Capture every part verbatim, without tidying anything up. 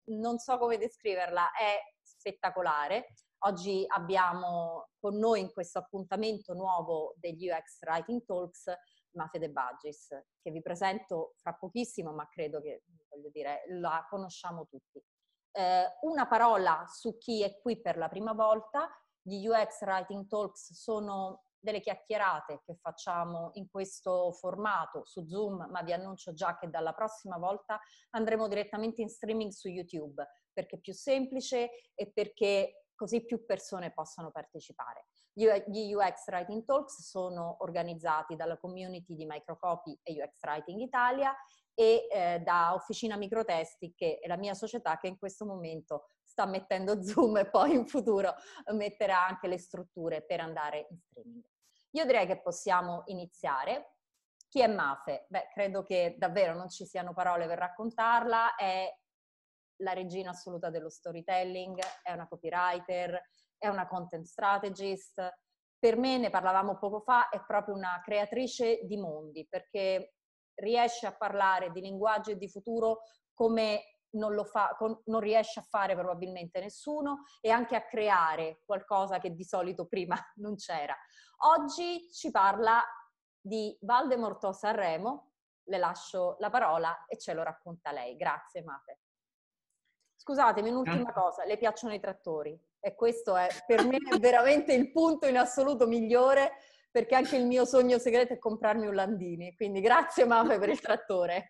non so come descriverla, è spettacolare. Oggi abbiamo con noi in questo appuntamento nuovo degli U X Writing Talks Mafe De Bagis, che vi presento fra pochissimo, ma credo che, voglio dire, la conosciamo tutti. Eh, una parola su chi è qui per la prima volta. Gli U X Writing Talks sono delle chiacchierate che facciamo in questo formato su Zoom, ma vi annuncio già che dalla prossima volta andremo direttamente in streaming su YouTube, perché è più semplice e perché così più persone possono partecipare. Gli U X Writing Talks sono organizzati dalla community di Microcopy e U X Writing Italia e eh, da Officina Microtesti, che è la mia società che in questo momento sta mettendo Zoom e poi in futuro metterà anche le strutture per andare in streaming. Io direi che possiamo iniziare. Chi è Mafe? Beh, credo che davvero non ci siano parole per raccontarla. È la regina assoluta dello storytelling, è una copywriter, è una content strategist. Per me, ne parlavamo poco fa, è proprio una creatrice di mondi, perché riesce a parlare di linguaggio e di futuro come non lo fa, con, non riesce a fare probabilmente nessuno, e anche a creare qualcosa che di solito prima non c'era. Oggi ci parla di Valdemorto Sanremo. Le lascio la parola e ce lo racconta lei. Grazie, Mafe. Scusatemi, un'ultima cosa, le piacciono i trattori? E questo è per me veramente il punto in assoluto migliore, perché anche il mio sogno segreto è comprarmi un Landini. Quindi grazie, Mafe, per il trattore.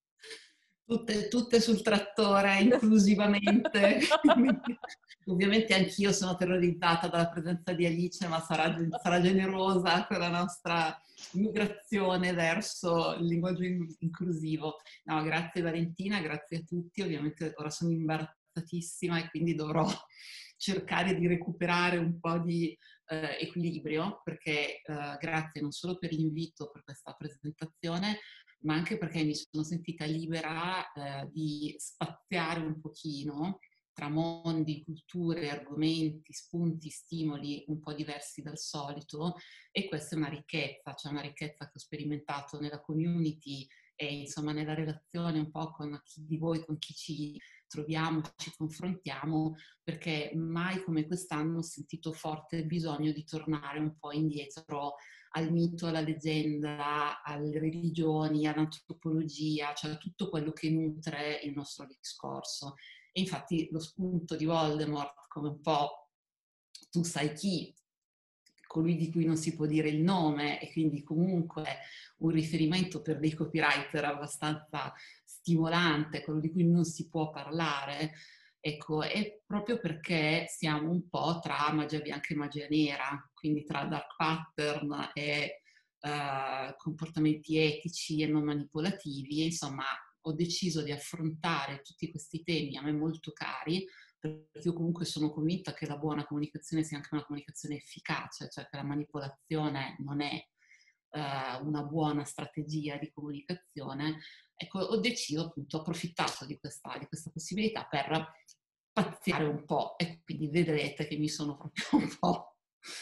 Tutte, tutte sul trattore, inclusivamente. Ovviamente anch'io sono terrorizzata dalla presenza di Alice, ma sarà, sarà generosa con la nostra migrazione verso il linguaggio inclusivo. No, grazie Valentina, grazie a tutti. Ovviamente ora sono imbarazzatissima e quindi dovrò cercare di recuperare un po' di eh, equilibrio, perché eh, grazie non solo per l'invito, per questa presentazione, ma anche perché mi sono sentita libera eh, di spaziare un pochino tra mondi, culture, argomenti, spunti, stimoli un po' diversi dal solito, e questa è una ricchezza, cioè una ricchezza che ho sperimentato nella community e insomma nella relazione un po' con chi di voi, con chi ci troviamo, ci confrontiamo, perché mai come quest'anno ho sentito forte bisogno di tornare un po' indietro al mito, alla leggenda, alle religioni, all'antropologia, cioè tutto quello che nutre il nostro discorso. E infatti lo spunto di Voldemort, come un po' tu sai chi, colui di cui non si può dire il nome, e quindi comunque un riferimento per dei copywriter abbastanza stimolante, quello di cui non si può parlare, ecco, è proprio perché siamo un po' tra magia bianca e magia nera, quindi tra dark pattern e uh, comportamenti etici e non manipolativi. E insomma, ho deciso di affrontare tutti questi temi a me molto cari, perché io comunque sono convinta che la buona comunicazione sia anche una comunicazione efficace, cioè che la manipolazione non è uh, una buona strategia di comunicazione. Ecco, ho deciso appunto, ho approfittato di questa, di questa possibilità per spaziare un po', e quindi vedrete che mi sono proprio un po'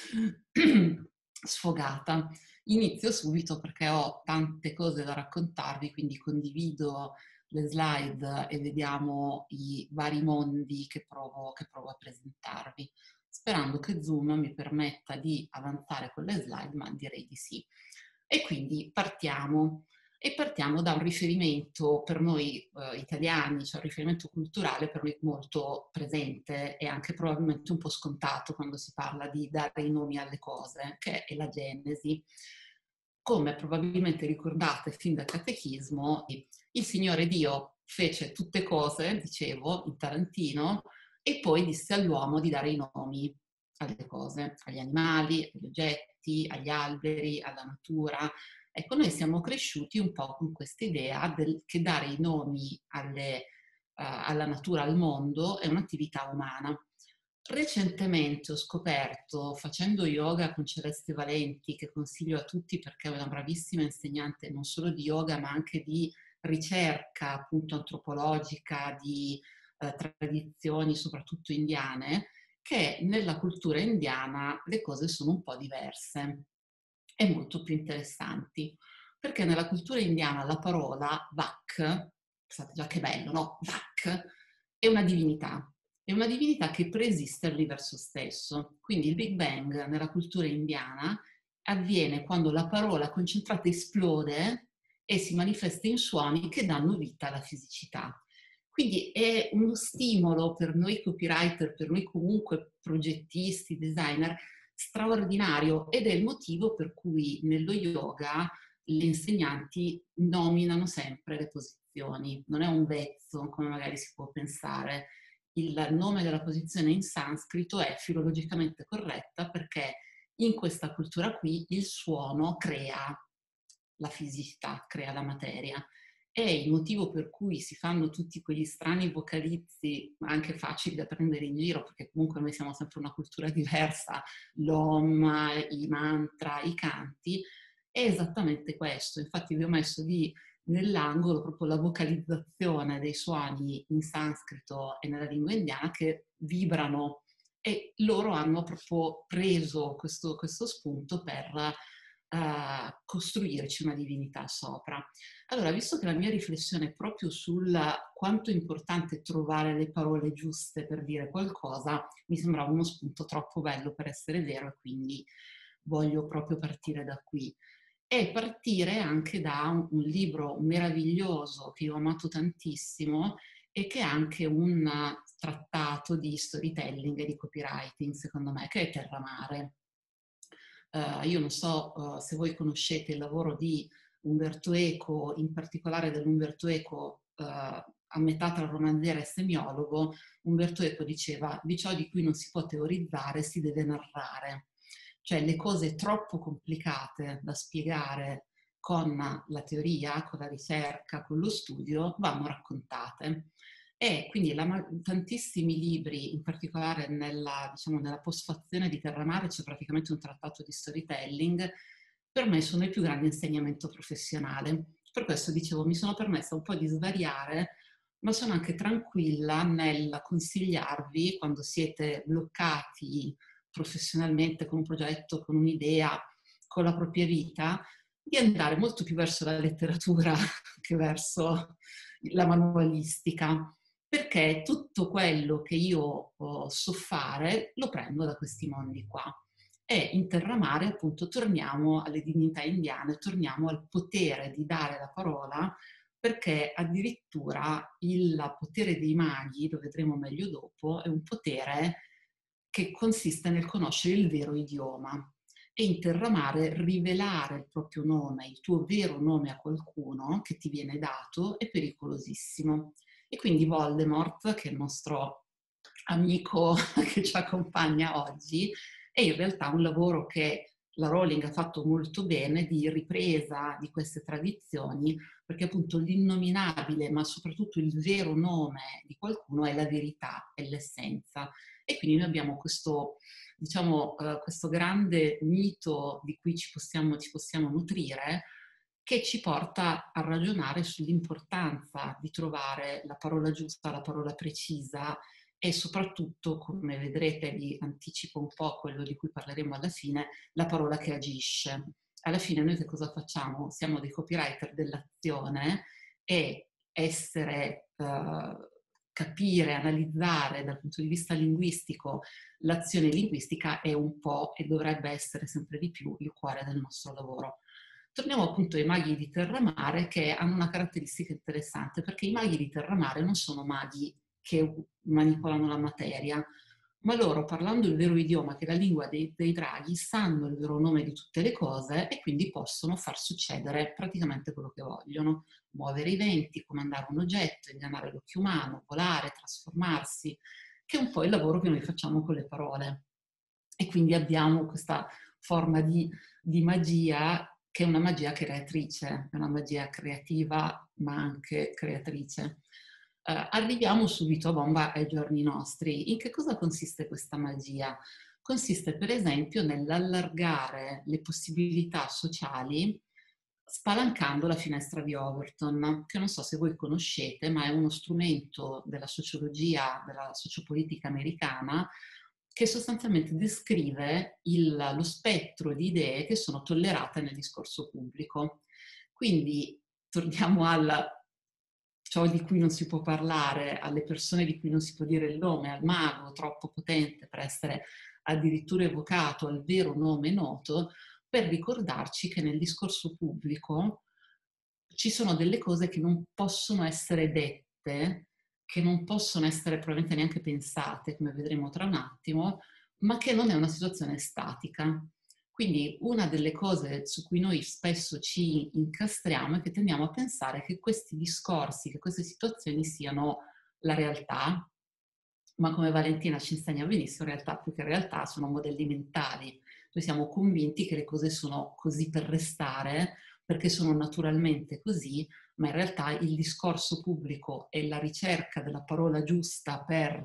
sfogata. Inizio subito perché ho tante cose da raccontarvi, quindi condivido le slide e vediamo i vari mondi che provo, che provo a presentarvi, sperando che Zoom mi permetta di avanzare con le slide, ma direi di sì. E quindi partiamo. E partiamo da un riferimento per noi eh, italiani, cioè un riferimento culturale per noi molto presente e anche probabilmente un po' scontato quando si parla di dare i nomi alle cose, che è la Genesi. Come probabilmente ricordate fin dal catechismo, il Signore Dio fece tutte cose, dicevo, in tarantino, e poi disse all'uomo di dare i nomi alle cose, agli animali, agli oggetti, agli alberi, alla natura. Ecco, noi siamo cresciuti un po' con questa idea del, che dare i nomi alle, uh, alla natura, al mondo, è un'attività umana. Recentemente ho scoperto, facendo yoga con Celeste Valenti, che consiglio a tutti perché è una bravissima insegnante non solo di yoga ma anche di ricerca appunto antropologica, di eh, tradizioni soprattutto indiane, che nella cultura indiana le cose sono un po' diverse e molto più interessanti, perché nella cultura indiana la parola vak, pensate già che bello, no? Vak, è una divinità. È una divinità che preesiste all'universo stesso. Quindi il Big Bang nella cultura indiana avviene quando la parola concentrata esplode e si manifesta in suoni che danno vita alla fisicità. Quindi è uno stimolo per noi copywriter, per noi comunque progettisti, designer, straordinario, ed è il motivo per cui nello yoga gli insegnanti nominano sempre le posizioni. Non è un vezzo, come magari si può pensare. Il nome della posizione in sanscrito è filologicamente corretta perché in questa cultura qui il suono crea la fisicità, crea la materia. È il motivo per cui si fanno tutti quegli strani vocalizzi, anche facili da prendere in giro, perché comunque noi siamo sempre una cultura diversa, l'om, i mantra, i canti, è esattamente questo. Infatti vi ho messo lì nell'angolo proprio la vocalizzazione dei suoni in sanscrito e nella lingua indiana che vibrano, e loro hanno proprio preso questo, questo spunto per uh, costruirci una divinità sopra. Allora, visto che la mia riflessione è proprio sul quanto è importante trovare le parole giuste per dire qualcosa, mi sembrava uno spunto troppo bello per essere vero e quindi voglio proprio partire da qui. E partire anche da un, un libro meraviglioso che io ho amato tantissimo e che è anche un trattato di storytelling e di copywriting, secondo me, che è Terramare. Uh, io non so uh, se voi conoscete il lavoro di Umberto Eco, in particolare dell'Umberto Eco uh, a metà tra romanziere e semiologo. Umberto Eco diceva: di ciò di cui non si può teorizzare si deve narrare. Cioè le cose troppo complicate da spiegare con la teoria, con la ricerca, con lo studio, vanno raccontate. E quindi la, tantissimi libri, in particolare nella, diciamo, nella postfazione di Terramare c'è praticamente un trattato di storytelling, per me sono il più grande insegnamento professionale. Per questo dicevo, mi sono permessa un po' di svariare, ma sono anche tranquilla nel consigliarvi, quando siete bloccati professionalmente con un progetto, con un'idea, con la propria vita, di andare molto più verso la letteratura che verso la manualistica, perché tutto quello che io oh, so fare lo prendo da questi mondi qua. E in Terramare appunto torniamo alle divinità indiane, torniamo al potere di dare la parola, perché addirittura il potere dei maghi, lo vedremo meglio dopo, è un potere che consiste nel conoscere il vero idioma. E in Terramare rivelare il proprio nome, il tuo vero nome a qualcuno che ti viene dato, è pericolosissimo. E quindi Voldemort, che è il nostro amico che ci accompagna oggi, è in realtà un lavoro che la Rowling ha fatto molto bene di ripresa di queste tradizioni, perché appunto l'innominabile, ma soprattutto il vero nome di qualcuno è la verità, è l'essenza. E quindi noi abbiamo questo, diciamo, uh, questo grande mito di cui ci possiamo, ci possiamo nutrire, che ci porta a ragionare sull'importanza di trovare la parola giusta, la parola precisa e soprattutto, come vedrete, vi anticipo un po' quello di cui parleremo alla fine, la parola che agisce. Alla fine noi che cosa facciamo? Siamo dei copywriter dell'azione e essere, uh, capire, analizzare dal punto di vista linguistico l'azione linguistica è un po' e dovrebbe essere sempre di più il cuore del nostro lavoro. Torniamo appunto ai maghi di Terramare, che hanno una caratteristica interessante, perché i maghi di Terramare non sono maghi che manipolano la materia, ma loro, parlando il vero idioma, che è la lingua dei, dei draghi, sanno il vero nome di tutte le cose e quindi possono far succedere praticamente quello che vogliono. Muovere i venti, comandare un oggetto, ingannare l'occhio umano, volare, trasformarsi, che è un po' il lavoro che noi facciamo con le parole. E quindi abbiamo questa forma di, di magia, che è una magia creatrice, è una magia creativa ma anche creatrice. Uh, arriviamo subito a bomba ai giorni nostri. In che cosa consiste questa magia? Consiste per esempio nell'allargare le possibilità sociali spalancando la finestra di Overton, che non so se voi conoscete, ma è uno strumento della sociologia, della sociopolitica americana, che sostanzialmente descrive il, lo spettro di idee che sono tollerate nel discorso pubblico. Quindi torniamo al ciò di cui non si può parlare, alle persone di cui non si può dire il nome, al mago troppo potente per essere addirittura evocato, al vero nome noto, per ricordarci che nel discorso pubblico ci sono delle cose che non possono essere dette, che non possono essere probabilmente neanche pensate, come vedremo tra un attimo, ma che non è una situazione statica. Quindi una delle cose su cui noi spesso ci incastriamo è che tendiamo a pensare che questi discorsi, che queste situazioni siano la realtà, ma come Valentina ci insegna benissimo, in realtà più che realtà sono modelli mentali. Noi siamo convinti che le cose sono così per restare, perché sono naturalmente così, ma in realtà il discorso pubblico e la ricerca della parola giusta per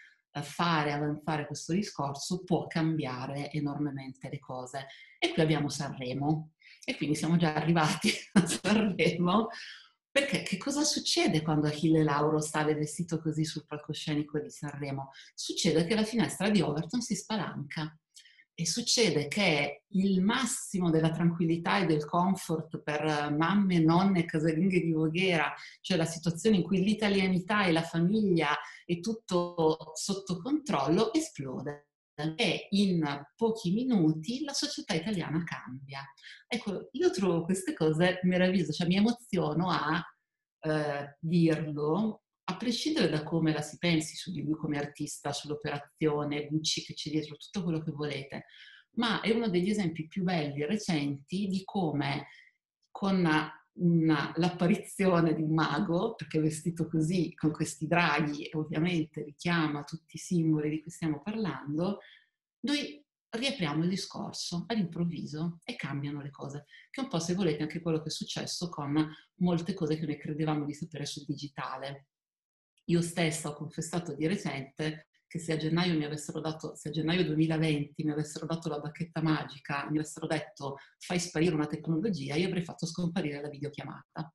fare avanzare questo discorso può cambiare enormemente le cose. E qui abbiamo Sanremo, e quindi siamo già arrivati a Sanremo, perché che cosa succede quando Achille Lauro sale vestito così sul palcoscenico di Sanremo? Succede che la finestra di Overton si spalanca e succede che il massimo della tranquillità e del comfort per mamme, nonne, casalinghe di Voghera, cioè la situazione in cui l'italianità e la famiglia è tutto sotto controllo, esplode. E in pochi minuti la società italiana cambia. Ecco, io trovo queste cose meravigliose, cioè mi emoziono a eh, dirlo, a prescindere da come la si pensi su di lui come artista, sull'operazione, Gucci che c'è dietro, tutto quello che volete, ma è uno degli esempi più belli recenti di come con una, l'apparizione di un mago, perché è vestito così, con questi draghi, e ovviamente richiama tutti i simboli di cui stiamo parlando, noi riapriamo il discorso all'improvviso e cambiano le cose, che è un po', se volete, anche quello che è successo con molte cose che noi credevamo di sapere sul digitale. Io stessa ho confessato di recente che se a gennaio mi avessero dato, se a gennaio duemilaventi mi avessero dato la bacchetta magica, mi avessero detto fai sparire una tecnologia, io avrei fatto scomparire la videochiamata.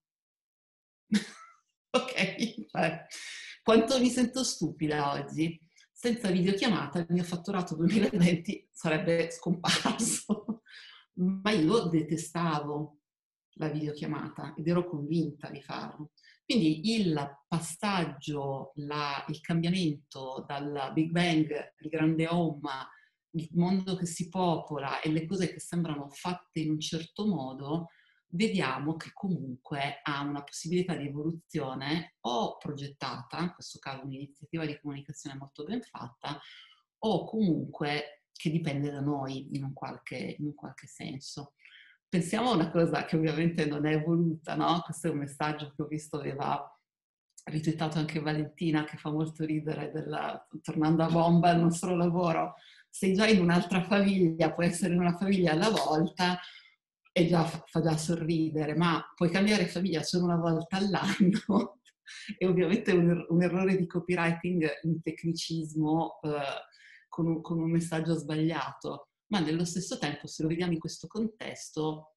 Ok? Cioè, quanto mi sento stupida oggi. Senza videochiamata il mio fatturato duemilaventi sarebbe scomparso. Ma io detestavo la videochiamata ed ero convinta di farlo. Quindi il passaggio, la, il cambiamento dal Big Bang, il grande home, il mondo che si popola e le cose che sembrano fatte in un certo modo, vediamo che comunque ha una possibilità di evoluzione o progettata, in questo caso un'iniziativa di comunicazione molto ben fatta, o comunque che dipende da noi in un qualche, in un qualche senso. Pensiamo a una cosa che ovviamente non è voluta, no? Questo è un messaggio che ho visto aveva ritweetato anche Valentina, che fa molto ridere, della, tornando a bomba al nostro lavoro, sei già in un'altra famiglia, puoi essere in una famiglia alla volta, e già fa già sorridere, ma puoi cambiare famiglia solo una volta all'anno, è ovviamente un, er- un errore di copywriting, un tecnicismo eh, con, un, con un messaggio sbagliato, ma nello stesso tempo, se lo vediamo in questo contesto,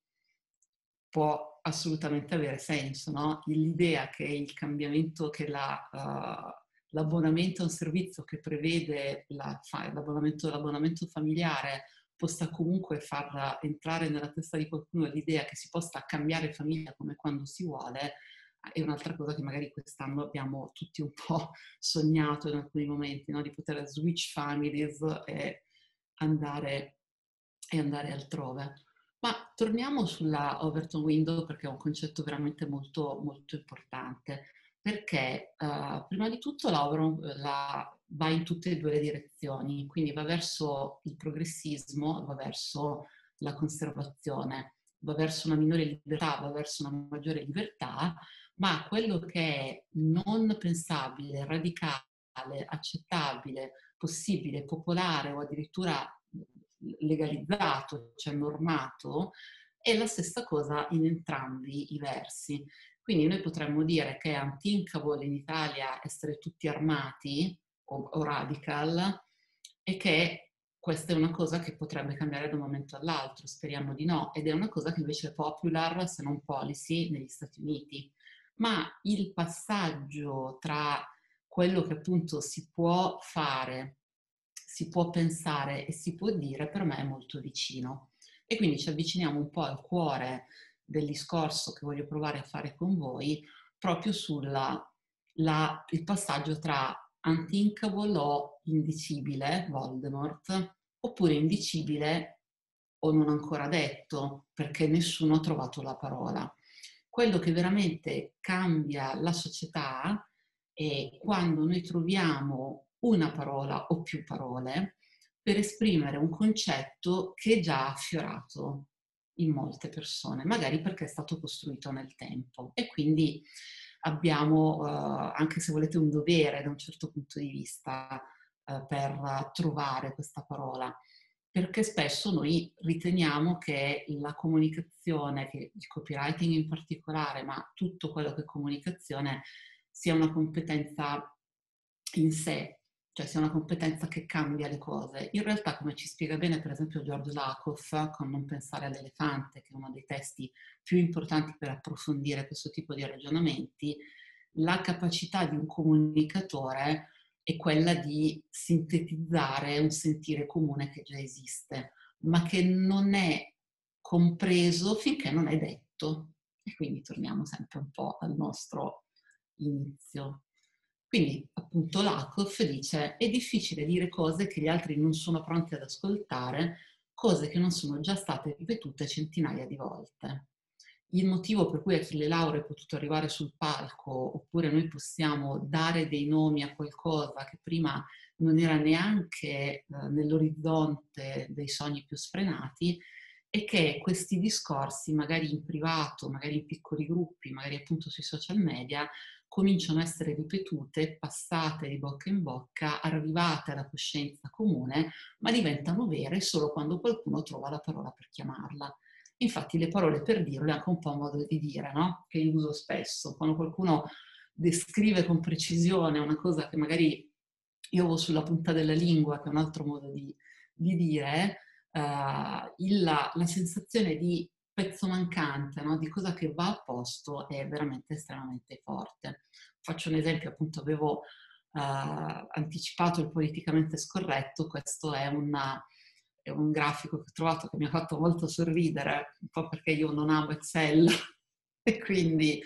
può assolutamente avere senso, no? L'idea che il cambiamento, che la, uh, l'abbonamento a un servizio che prevede la, l'abbonamento, l'abbonamento familiare possa comunque far entrare nella testa di qualcuno l'idea che si possa cambiare famiglia come quando si vuole, è un'altra cosa che magari quest'anno abbiamo tutti un po' sognato in alcuni momenti, no? Di poter switch families e andare, e andare altrove. Ma torniamo sulla Overton Window perché è un concetto veramente molto, molto importante, perché uh, prima di tutto la, la, va in tutte e due le direzioni, quindi va verso il progressismo, va verso la conservazione, va verso una minore libertà, va verso una maggiore libertà, ma quello che è non pensabile, radicale, accettabile, possibile, popolare o addirittura legalizzato, cioè normato, è la stessa cosa in entrambi i versi. Quindi noi potremmo dire che è unthinkable in Italia essere tutti armati o, o radical e che questa è una cosa che potrebbe cambiare da un momento all'altro, speriamo di no, ed è una cosa che invece è popular, se non policy, negli Stati Uniti. Ma il passaggio tra quello che appunto si può fare, si può pensare e si può dire, per me è molto vicino. E quindi ci avviciniamo un po' al cuore del discorso che voglio provare a fare con voi, proprio sulla la, il passaggio tra unthinkable o indicibile, Voldemort, oppure indicibile o non ancora detto, perché nessuno ha trovato la parola. Quello che veramente cambia la società è quando noi troviamo una parola o più parole per esprimere un concetto che è già affiorato in molte persone, magari perché è stato costruito nel tempo. E quindi abbiamo, eh, anche se volete, un dovere da un certo punto di vista eh, per trovare questa parola, perché spesso noi riteniamo che la comunicazione, che il copywriting in particolare, ma tutto quello che è comunicazione, sia una competenza in sé, cioè sia una competenza che cambia le cose. In realtà, come ci spiega bene per esempio George Lakoff con Non pensare all'elefante, che è uno dei testi più importanti per approfondire questo tipo di ragionamenti, la capacità di un comunicatore è quella di sintetizzare un sentire comune che già esiste, ma che non è compreso finché non è detto. E quindi torniamo sempre un po' al nostro inizio. Quindi appunto Lakoff dice: è difficile dire cose che gli altri non sono pronti ad ascoltare, cose che non sono già state ripetute centinaia di volte. Il motivo per cui Achille Lauro è potuto arrivare sul palco, oppure noi possiamo dare dei nomi a qualcosa che prima non era neanche eh, nell'orizzonte dei sogni più sfrenati, è che questi discorsi, magari in privato, magari in piccoli gruppi, magari appunto sui social media, cominciano a essere ripetute, passate di bocca in bocca, arrivate alla coscienza comune, ma diventano vere solo quando qualcuno trova la parola per chiamarla. Infatti le parole per dirlo è anche un po' un modo di dire, no? Che io uso spesso. Quando qualcuno descrive con precisione una cosa che magari io ho sulla punta della lingua, che è un altro modo di, di dire, uh, il, la, la sensazione di pezzo mancante, no? Di cosa che va a posto è veramente estremamente forte. Faccio un esempio, appunto avevo uh, anticipato il politicamente scorretto, questo è una... è un grafico che ho trovato che mi ha fatto molto sorridere, un po' perché io non amo Excel e quindi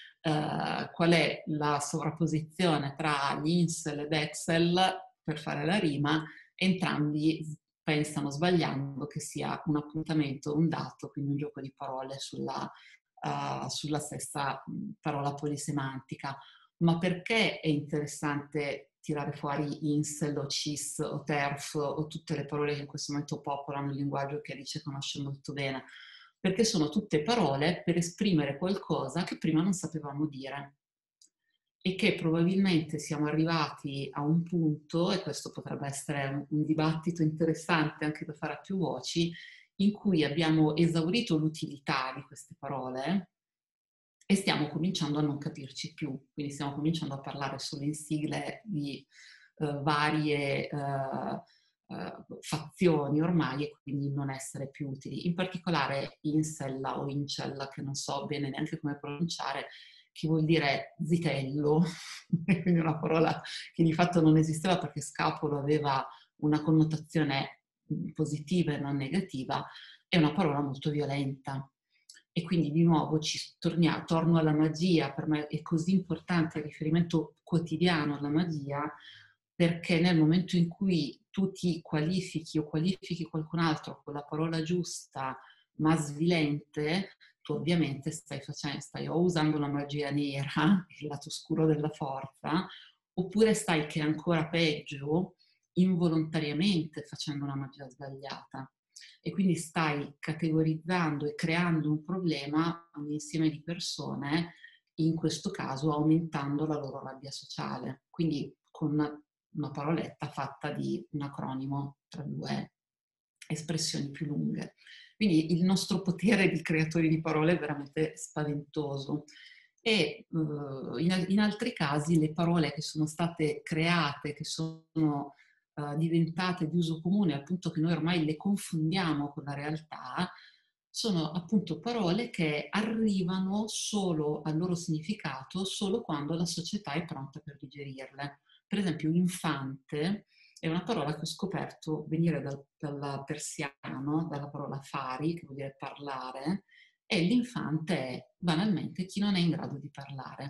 eh, qual è la sovrapposizione tra gli Incel ed Excel per fare la rima? Entrambi pensano, sbagliando, che sia un appuntamento, un dato, quindi un gioco di parole sulla, uh, sulla stessa parola polisemantica. Ma perché è interessante tirare fuori incel o cis o terf o tutte le parole che in questo momento popolano il linguaggio che Alice conosce molto bene? Perché sono tutte parole per esprimere qualcosa che prima non sapevamo dire e che probabilmente siamo arrivati a un punto, e questo potrebbe essere un, un dibattito interessante anche da fare a più voci, in cui abbiamo esaurito l'utilità di queste parole e stiamo cominciando a non capirci più, quindi stiamo cominciando a parlare solo in sigle di uh, varie uh, uh, fazioni ormai e quindi non essere più utili. In particolare incel o incel, che non so bene neanche come pronunciare, che vuol dire zitello, quindi una parola che di fatto non esisteva perché scapolo aveva una connotazione positiva e non negativa, è una parola molto violenta. E quindi di nuovo ci torniamo, torno alla magia, per me è così importante il riferimento quotidiano alla magia, perché nel momento in cui tu ti qualifichi o qualifichi qualcun altro con la parola giusta ma svilente, tu ovviamente stai facendo, stai o usando la magia nera, il lato oscuro della forza, oppure stai, che è ancora peggio, involontariamente facendo una magia sbagliata. E quindi stai categorizzando e creando un problema a un insieme di persone, in questo caso aumentando la loro rabbia sociale. Quindi con una, una paroletta fatta di un acronimo tra due espressioni più lunghe. Quindi il nostro potere di creatori di parole è veramente spaventoso. E uh, in, in altri casi le parole che sono state create, che sono uh, diventate di uso comune, al punto che noi ormai le confondiamo con la realtà, sono appunto parole che arrivano solo al loro significato solo quando la società è pronta per digerirle. Per esempio, infante è una parola che ho scoperto venire dal, dal persiano, dalla parola fari, che vuol dire parlare, e l'infante è banalmente chi non è in grado di parlare.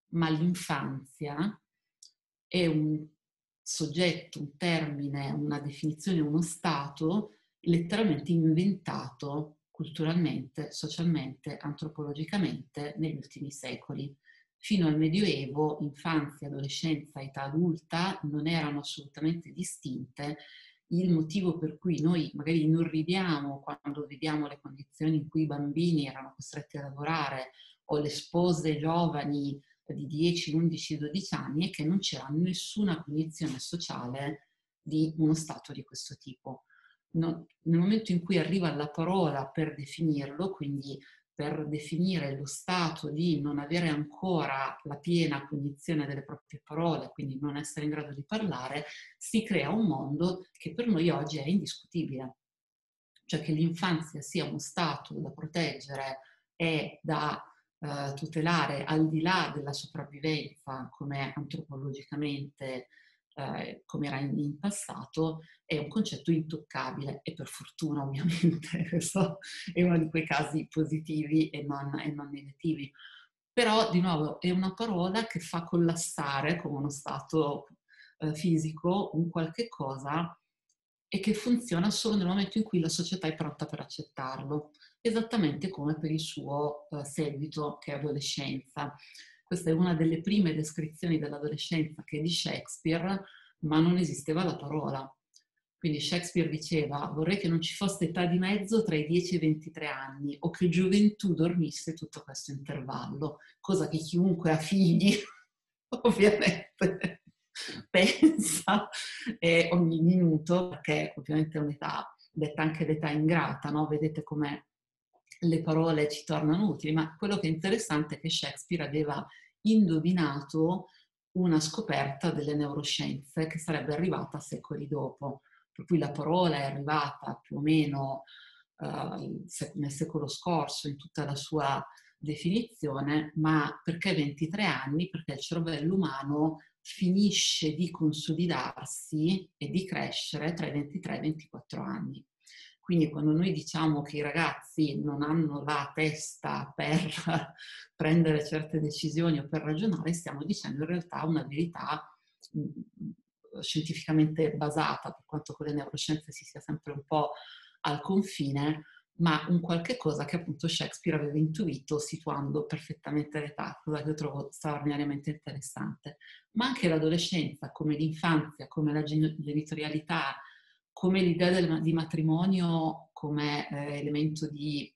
ma l'infanzia è un soggetto, un termine, una definizione, uno stato letteralmente inventato culturalmente, socialmente, antropologicamente negli ultimi secoli. Fino al Medioevo, infanzia, adolescenza, età adulta non erano assolutamente distinte. Il motivo per cui noi magari inorridiamo quando vediamo le condizioni in cui i bambini erano costretti a lavorare o le spose giovani di dieci, undici, dodici anni è che non c'era nessuna cognizione sociale di uno stato di questo tipo. Non, nel momento in cui arriva la parola per definirlo, quindi per definire lo stato di non avere ancora la piena cognizione delle proprie parole, quindi non essere in grado di parlare, si crea un mondo che per noi oggi è indiscutibile. Cioè che l'infanzia sia uno stato da proteggere e da eh, tutelare al di là della sopravvivenza, come antropologicamente, eh, come era in, in passato, è un concetto intoccabile e per fortuna ovviamente questo è uno di quei casi positivi e non, e non negativi. Però di nuovo è una parola che fa collassare come uno stato eh, fisico un qualche cosa e che funziona solo nel momento in cui la società è pronta per accettarlo, esattamente come per il suo eh, seguito che è adolescenza. Questa è una delle prime descrizioni dell'adolescenza che è di Shakespeare, ma non esisteva la parola. Quindi Shakespeare diceva: vorrei che non ci fosse età di mezzo tra i dieci e i ventitré anni o che gioventù dormisse tutto questo intervallo, cosa che chiunque ha figli ovviamente pensa eh, ogni minuto, perché ovviamente è un'età, detta anche l'età ingrata, no? Vedete come le parole ci tornano utili, ma quello che è interessante è che Shakespeare aveva indovinato una scoperta delle neuroscienze che sarebbe arrivata secoli dopo, per cui la parola è arrivata più o meno uh, nel secolo scorso in tutta la sua definizione, ma perché ventitré anni? Perché il cervello umano finisce di consolidarsi e di crescere tra i ventitré e i ventiquattro anni. Quindi quando noi diciamo che i ragazzi non hanno la testa per prendere certe decisioni o per ragionare, stiamo dicendo in realtà una verità scientificamente basata, per quanto con le neuroscienze si sia sempre un po' al confine, ma un qualche cosa che appunto Shakespeare aveva intuito situando perfettamente l'età, cosa che io trovo straordinariamente interessante. Ma anche l'adolescenza, come l'infanzia, come la genitorialità, come l'idea del, di matrimonio come eh, elemento di,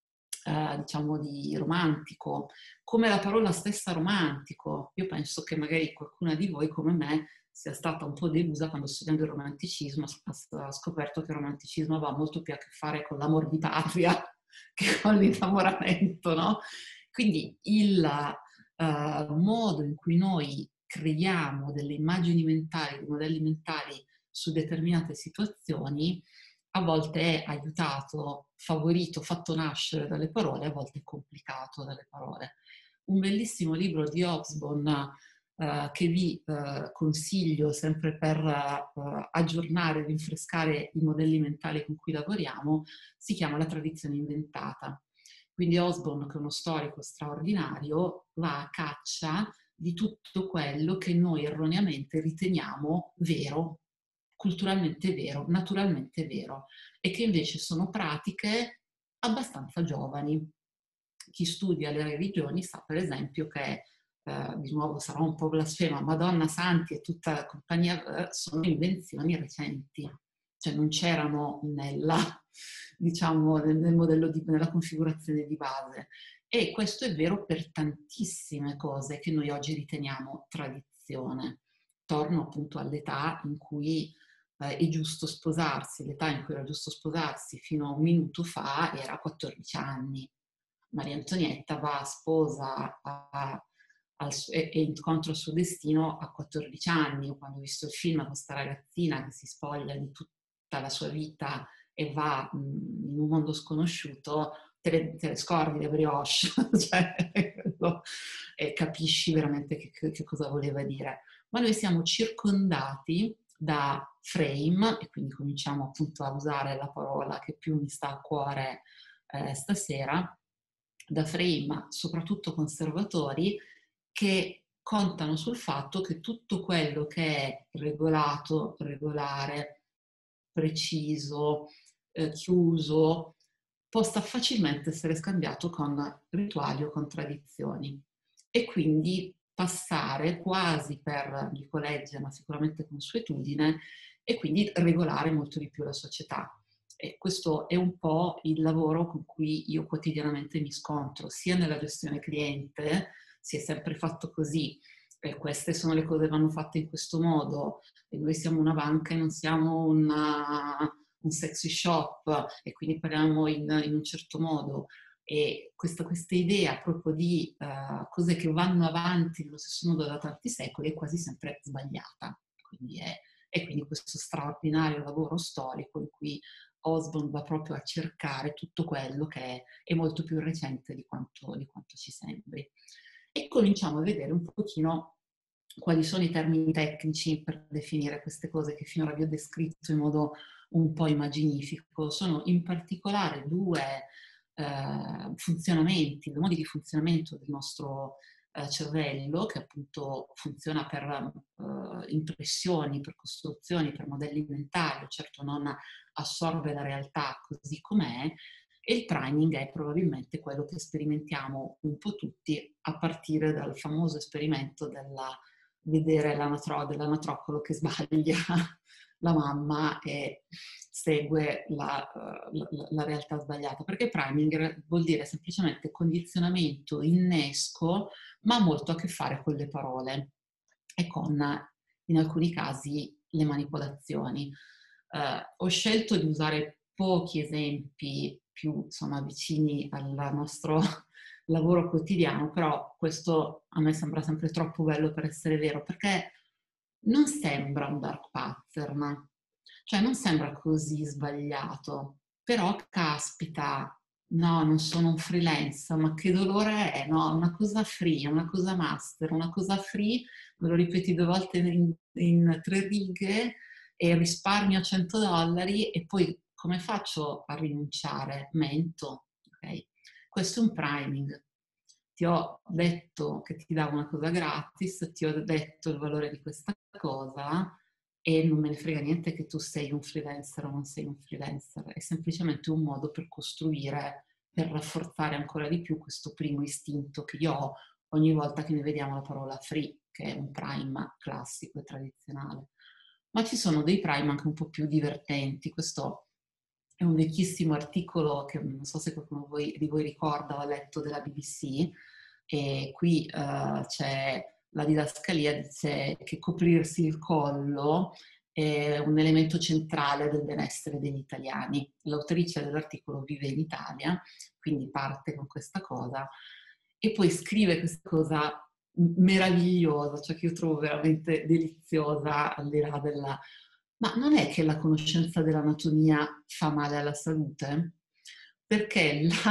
eh, diciamo, di romantico, come la parola stessa romantico. Io penso che magari qualcuna di voi, come me, sia stata un po' delusa quando studiando il romanticismo ha scoperto che il romanticismo aveva molto più a che fare con l'amor di patria che con l'innamoramento, no? Quindi il uh, modo in cui noi creiamo delle immagini mentali, dei modelli mentali su determinate situazioni, a volte è aiutato, favorito, fatto nascere dalle parole, a volte è complicato dalle parole. Un bellissimo libro di Hobsbawm Uh, che vi uh, consiglio sempre per uh, aggiornare, rinfrescare i modelli mentali con cui lavoriamo, si chiama La tradizione inventata. Quindi Hobsbawm, che è uno storico straordinario, va a caccia di tutto quello che noi erroneamente riteniamo vero, culturalmente vero, naturalmente vero, e che invece sono pratiche abbastanza giovani. Chi studia le religioni sa per esempio che Uh, di nuovo sarà un po' blasfema, Madonna Santi e tutta la compagnia uh, sono invenzioni recenti, cioè non c'erano nella, diciamo, nel, nel modello di, nella configurazione di base. E questo è vero per tantissime cose che noi oggi riteniamo tradizione. Torno appunto all'età in cui uh, è giusto sposarsi, l'età in cui era giusto sposarsi fino a un minuto fa era quattordici anni. Maria Antonietta va sposa a Al, e, e incontro il suo destino a quattordici anni. Io quando ho visto il film, questa ragazzina che si spoglia di tutta la sua vita e va mh, in un mondo sconosciuto, te le, te le scordi le brioche, cioè, e capisci veramente che, che, che cosa voleva dire. Ma noi siamo circondati da frame, e quindi cominciamo appunto a usare la parola che più mi sta a cuore eh, stasera, da frame soprattutto conservatori, che contano sul fatto che tutto quello che è regolato, regolare, preciso, eh, chiuso, possa facilmente essere scambiato con rituali o con tradizioni e quindi passare quasi per, dico legge, ma sicuramente consuetudine, e quindi regolare molto di più la società. E questo è un po' il lavoro con cui io quotidianamente mi scontro, sia nella gestione cliente, si è sempre fatto così, e queste sono le cose che vanno fatte in questo modo, e noi siamo una banca e non siamo una, un sexy shop, e quindi parliamo in, in un certo modo. E questa, questa idea proprio di uh, cose che vanno avanti nello stesso modo da tanti secoli è quasi sempre sbagliata. Quindi è, e quindi questo straordinario lavoro storico in cui Osborne va proprio a cercare tutto quello che è, è molto più recente di quanto, di quanto ci sembri. E cominciamo a vedere un pochino quali sono i termini tecnici per definire queste cose che finora vi ho descritto in modo un po' immaginifico. Sono in particolare due eh, funzionamenti, due modi di funzionamento del nostro eh, cervello, che appunto funziona per eh, impressioni, per costruzioni, per modelli mentali, certo non assorbe la realtà così com'è, e il priming è probabilmente quello che sperimentiamo un po' tutti a partire dal famoso esperimento della vedere l'anatro- dell'anatroccolo che sbaglia la mamma e segue la, la, la realtà sbagliata. Perché priming vuol dire semplicemente condizionamento, innesco, ma ha molto a che fare con le parole e con, in alcuni casi, le manipolazioni. Uh, ho scelto di usare pochi esempi più insomma, vicini al nostro lavoro quotidiano, però questo a me sembra sempre troppo bello per essere vero, perché non sembra un dark pattern, cioè non sembra così sbagliato, però caspita, no, non sono un freelance, ma che dolore è, no, una cosa free, una cosa master, una cosa free, me lo ripeti due volte in, in tre righe e risparmio cento dollari e poi come faccio a rinunciare? Mento, ok? Questo è un priming. Ti ho detto che ti davo una cosa gratis, ti ho detto il valore di questa cosa e non me ne frega niente che tu sei un freelancer o non sei un freelancer, è semplicemente un modo per costruire, per rafforzare ancora di più questo primo istinto che io ho ogni volta che ne vediamo la parola free, che è un prime classico e tradizionale. Ma ci sono dei prime anche un po' più divertenti. Questo è un vecchissimo articolo che non so se qualcuno di voi, di voi ricorda o ha letto, della B B C, e qui uh, c'è la didascalia, dice che coprirsi il collo è un elemento centrale del benessere degli italiani. L'autrice dell'articolo vive in Italia, quindi parte con questa cosa e poi scrive questa cosa meravigliosa, cioè che io trovo veramente deliziosa, al di là della... Ma non è che la conoscenza dell'anatomia fa male alla salute? Perché la,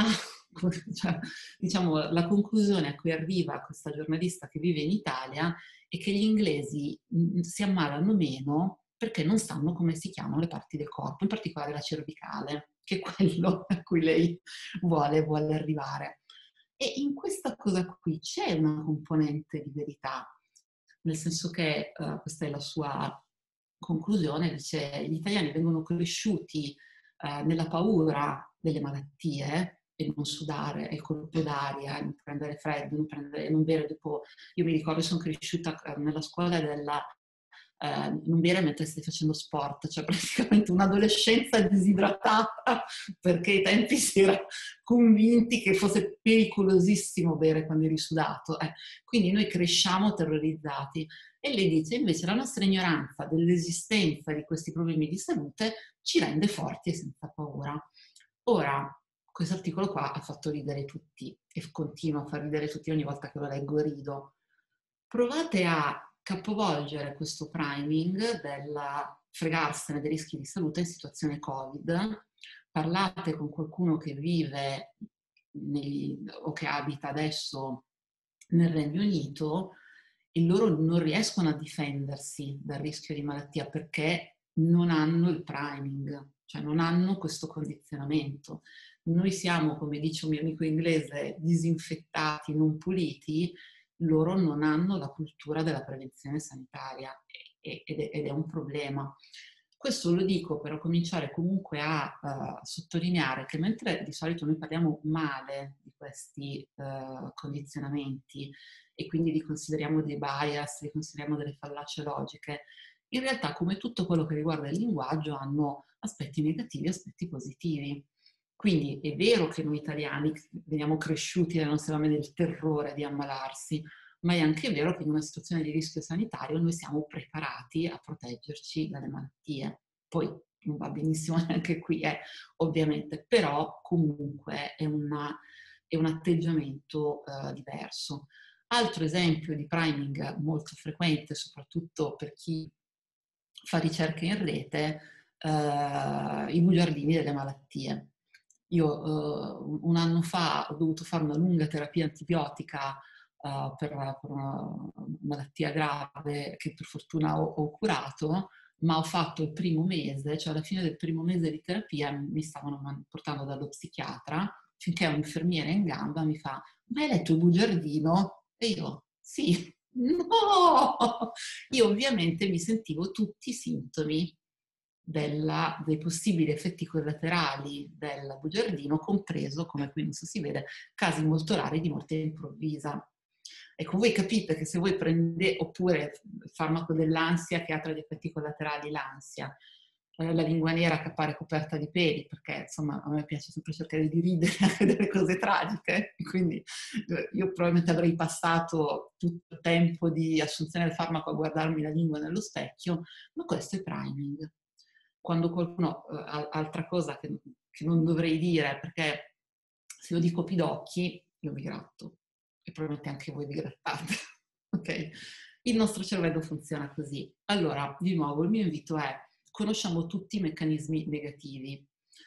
cioè, diciamo, la conclusione a cui arriva questa giornalista che vive in Italia è che gli inglesi si ammalano meno perché non sanno come si chiamano le parti del corpo, in particolare la cervicale, che è quello a cui lei vuole, vuole arrivare. E in questa cosa qui c'è una componente di verità, nel senso che uh, questa è la sua conclusione, dice gli italiani vengono cresciuti uh, nella paura delle malattie e non sudare, e il colpo d'aria, non prendere freddo, non, prendere, non bere dopo... Io mi ricordo, sono cresciuta nella scuola della... Eh, non bere mentre stai facendo sport, cioè praticamente un'adolescenza disidratata perché ai tempi si era convinti che fosse pericolosissimo bere quando eri sudato. Eh. Quindi noi cresciamo terrorizzati. E lei dice invece la nostra ignoranza dell'esistenza di questi problemi di salute ci rende forti e senza paura. Ora, questo articolo qua ha fatto ridere tutti e continua a far ridere tutti, ogni volta che lo leggo rido. Provate a capovolgere questo priming della fregarsene dei rischi di salute in situazione Covid, parlate con qualcuno che vive negli, o che abita adesso nel Regno Unito e loro non riescono a difendersi dal rischio di malattia perché non hanno il priming, cioè non hanno questo condizionamento. Noi siamo, come dice un mio amico inglese, disinfettati, non puliti, loro non hanno la cultura della prevenzione sanitaria ed è, ed è un problema. Questo lo dico per cominciare comunque a uh, sottolineare che mentre di solito noi parliamo male di questi uh, condizionamenti e quindi li consideriamo dei bias, li consideriamo delle fallacie logiche, in realtà come tutto quello che riguarda il linguaggio hanno aspetti negativi e aspetti positivi. Quindi è vero che noi italiani veniamo cresciuti nella nostra mente del terrore di ammalarsi, ma è anche vero che in una situazione di rischio sanitario noi siamo preparati a proteggerci dalle malattie. Poi non va benissimo neanche qui, eh, ovviamente, però comunque è, una, è un atteggiamento uh, diverso. Altro esempio di priming molto frequente, soprattutto per chi fa ricerche in rete, uh, i bugiardini delle malattie. Io uh, un anno fa ho dovuto fare una lunga terapia antibiotica uh, per, per una malattia grave che per fortuna ho, ho curato, ma ho fatto il primo mese, cioè alla fine del primo mese di terapia mi stavano portando dallo psichiatra, finché un infermiere in gamba mi fa: ma hai letto il bugiardino? E io, sì. No! Io ovviamente mi sentivo tutti i sintomi della, dei possibili effetti collaterali del bugiardino, compreso, come qui non so si vede, casi molto rari di morte improvvisa. Ecco, voi capite che se voi prendete, oppure il farmaco dell'ansia che ha tra gli effetti collaterali l'ansia, eh, la lingua nera che appare coperta di peli, perché insomma a me piace sempre cercare di ridere anche delle cose tragiche, quindi eh, io probabilmente avrei passato tutto il tempo di assunzione del farmaco a guardarmi la lingua nello specchio, ma questo è priming. Quando qualcuno, eh, altra cosa che, che non dovrei dire, perché se io dico pidocchi, io mi gratto e probabilmente anche voi vi grattate, ok? Il nostro cervello funziona così. Allora, di nuovo, il mio invito è: conosciamo tutti i meccanismi negativi.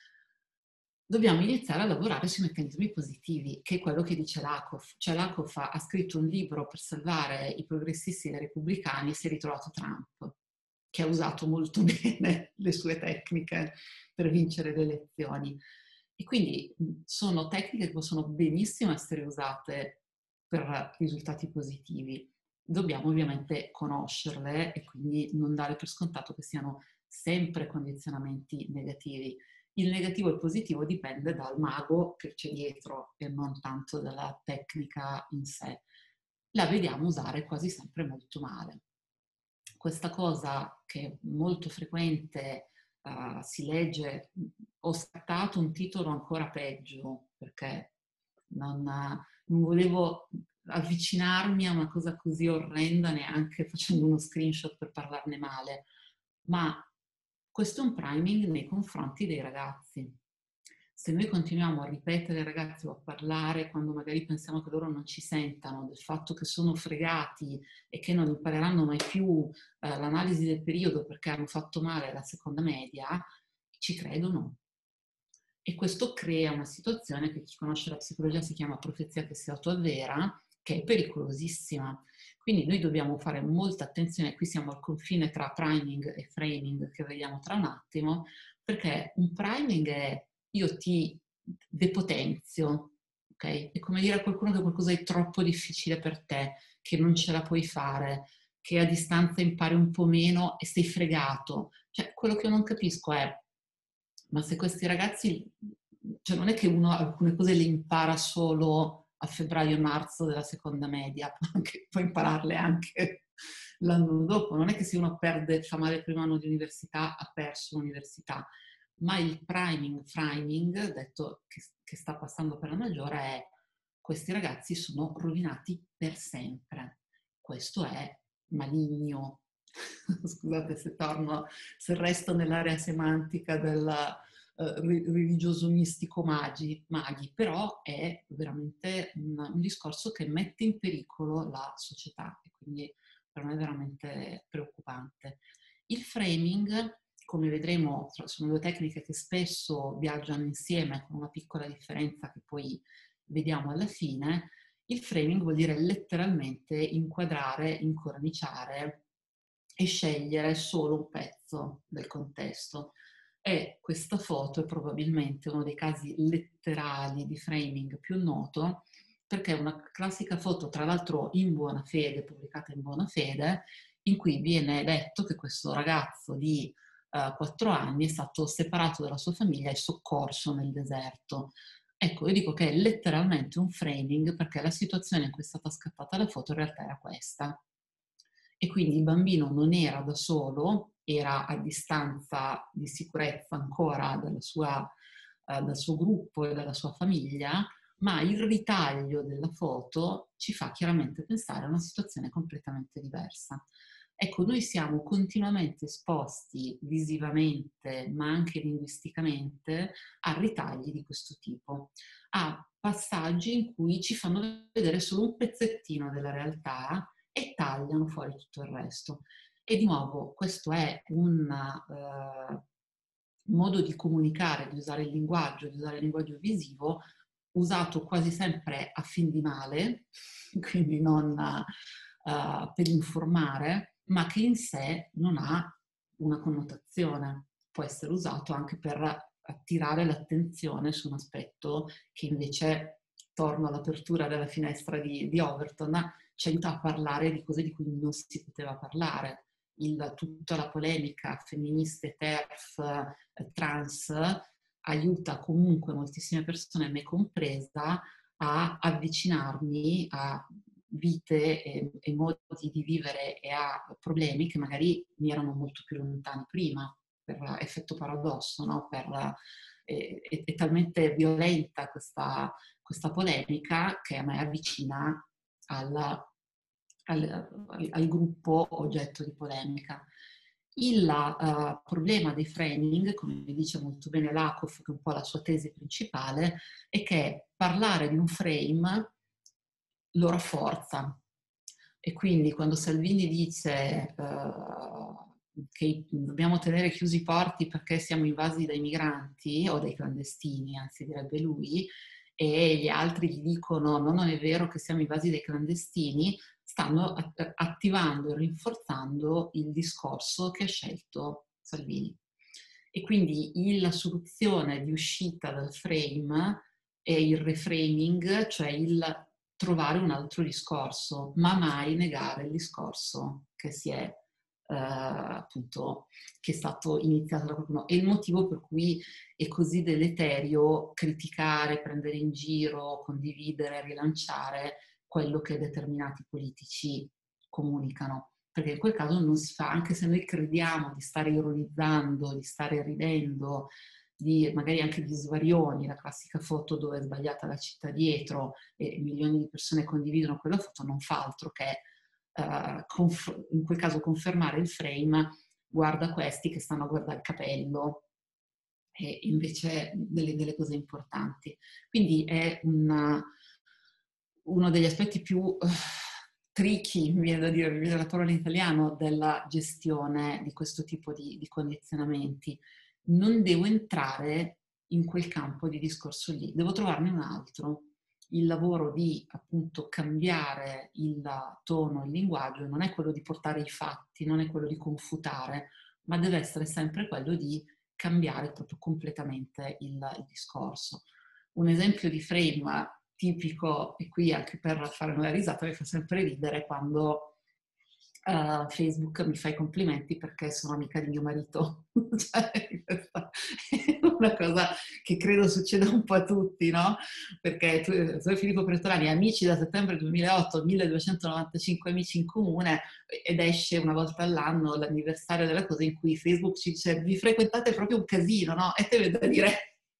Dobbiamo iniziare a lavorare sui meccanismi positivi, che è quello che dice Lakoff. Cioè Lakoff ha, ha scritto un libro per salvare i progressisti e i repubblicani e si è ritrovato Trump, che ha usato molto bene le sue tecniche per vincere le elezioni. E quindi sono tecniche che possono benissimo essere usate per risultati positivi. Dobbiamo ovviamente conoscerle e quindi non dare per scontato che siano sempre condizionamenti negativi. Il negativo e il positivo dipende dal mago che c'è dietro e non tanto dalla tecnica in sé. La vediamo usare quasi sempre molto male. Questa cosa che è molto frequente, uh, si legge, ho scattato un titolo ancora peggio perché non, non volevo avvicinarmi a una cosa così orrenda neanche facendo uno screenshot per parlarne male, ma questo è un priming nei confronti dei ragazzi. Se noi continuiamo a ripetere ai ragazzi o a parlare quando magari pensiamo che loro non ci sentano, del fatto che sono fregati e che non impareranno mai più eh, l'analisi del periodo perché hanno fatto male alla seconda media, ci credono. E questo crea una situazione che chi conosce la psicologia si chiama profezia che si autoavvera, che è pericolosissima. Quindi noi dobbiamo fare molta attenzione, qui siamo al confine tra priming e framing che vediamo tra un attimo, perché un priming è: io ti depotenzio, ok? È come dire a qualcuno che qualcosa è troppo difficile per te, che non ce la puoi fare, che a distanza impari un po' meno e sei fregato. Cioè, quello che io non capisco è: ma se questi ragazzi, cioè non è che uno alcune cose le impara solo a febbraio e marzo della seconda media, può, anche, può impararle anche l'anno dopo. Non è che se uno perde, fa male il primo anno di università, ha perso l'università. Ma il priming, framing, detto che, che sta passando per la maggiore, è: questi ragazzi sono rovinati per sempre. Questo è maligno. Scusate se torno, se resto nell'area semantica del uh, religioso mistico magi, maghi, però è veramente un, un discorso che mette in pericolo la società e quindi per me è veramente preoccupante. Il framing, come vedremo, sono due tecniche che spesso viaggiano insieme con una piccola differenza che poi vediamo alla fine. Il framing vuol dire letteralmente inquadrare, incorniciare e scegliere solo un pezzo del contesto. E questa foto è probabilmente uno dei casi letterali di framing più noto, perché è una classica foto, tra l'altro in buona fede, pubblicata in buona fede, in cui viene detto che questo ragazzo di uh, quattro anni è stato separato dalla sua famiglia e soccorso nel deserto. Ecco, io dico che è letteralmente un framing, perché la situazione in cui è stata scattata la foto in realtà era questa. E quindi il bambino non era da solo, era a distanza di sicurezza ancora dalla sua, uh, dal suo gruppo e dalla sua famiglia, ma il ritaglio della foto ci fa chiaramente pensare a una situazione completamente diversa. Ecco, noi siamo continuamente esposti visivamente, ma anche linguisticamente, a ritagli di questo tipo, a passaggi in cui ci fanno vedere solo un pezzettino della realtà e tagliano fuori tutto il resto. E di nuovo, questo è un uh, modo di comunicare, di usare il linguaggio, di usare il linguaggio visivo, usato quasi sempre a fin di male, quindi non uh, per informare, ma che in sé non ha una connotazione. Può essere usato anche per attirare l'attenzione su un aspetto che invece, torno all'apertura della finestra di, di Overton, ci aiuta a parlare di cose di cui non si poteva parlare. Il, tutta la polemica femministe, TERF, eh, trans, aiuta comunque moltissime persone, me compresa, a avvicinarmi a vite e, e modi di vivere e a problemi che magari mi erano molto più lontani prima, per effetto paradosso, no? Per, è, è, è talmente violenta questa, questa polemica che a me avvicina alla, al, al, al gruppo oggetto di polemica. Il uh, problema dei framing, come dice molto bene Lakoff, che è un po' la sua tesi principale, è che parlare di un frame lo rafforza. E quindi quando Salvini dice uh, che dobbiamo tenere chiusi i porti perché siamo invasi dai migranti o dai clandestini, anzi direbbe lui, e gli altri gli dicono no, non è vero che siamo invasi dai clandestini, stanno attivando e rinforzando il discorso che ha scelto Salvini. E quindi la soluzione di uscita dal frame è il reframing, cioè il trovare un altro discorso, ma mai negare il discorso che si è eh, appunto, che è stato iniziato da qualcuno. È il motivo per cui è così deleterio criticare, prendere in giro, condividere, rilanciare quello che determinati politici comunicano, perché in quel caso non si fa, anche se noi crediamo di stare ironizzando, di stare ridendo, di magari anche di svarioni, la classica foto dove è sbagliata la città dietro e milioni di persone condividono quella foto, non fa altro che uh, conf- in quel caso confermare il frame, guarda questi che stanno a guardare il capello, e invece delle, delle cose importanti. Quindi è una, uno degli aspetti più uh, tricky, mi viene da dire, mi viene la parola in italiano, della gestione di questo tipo di, di condizionamenti. Non devo entrare in quel campo di discorso lì, devo trovarne un altro. Il lavoro di appunto cambiare il tono, il linguaggio, non è quello di portare i fatti, non è quello di confutare, ma deve essere sempre quello di cambiare proprio completamente il, il discorso. Un esempio di frame tipico, e qui anche per fare una risata mi fa sempre ridere, quando uh, Facebook mi fa i complimenti perché sono amica di mio marito. Cioè, questa è una cosa che credo succeda un po' a tutti, no? Perché tu, tu Filippo Pretolani, amici da settembre duemilaotto, milleduecentonovantacinque amici in comune, ed esce una volta all'anno l'anniversario della cosa in cui Facebook ci dice vi frequentate proprio un casino, no? E te vedo a dire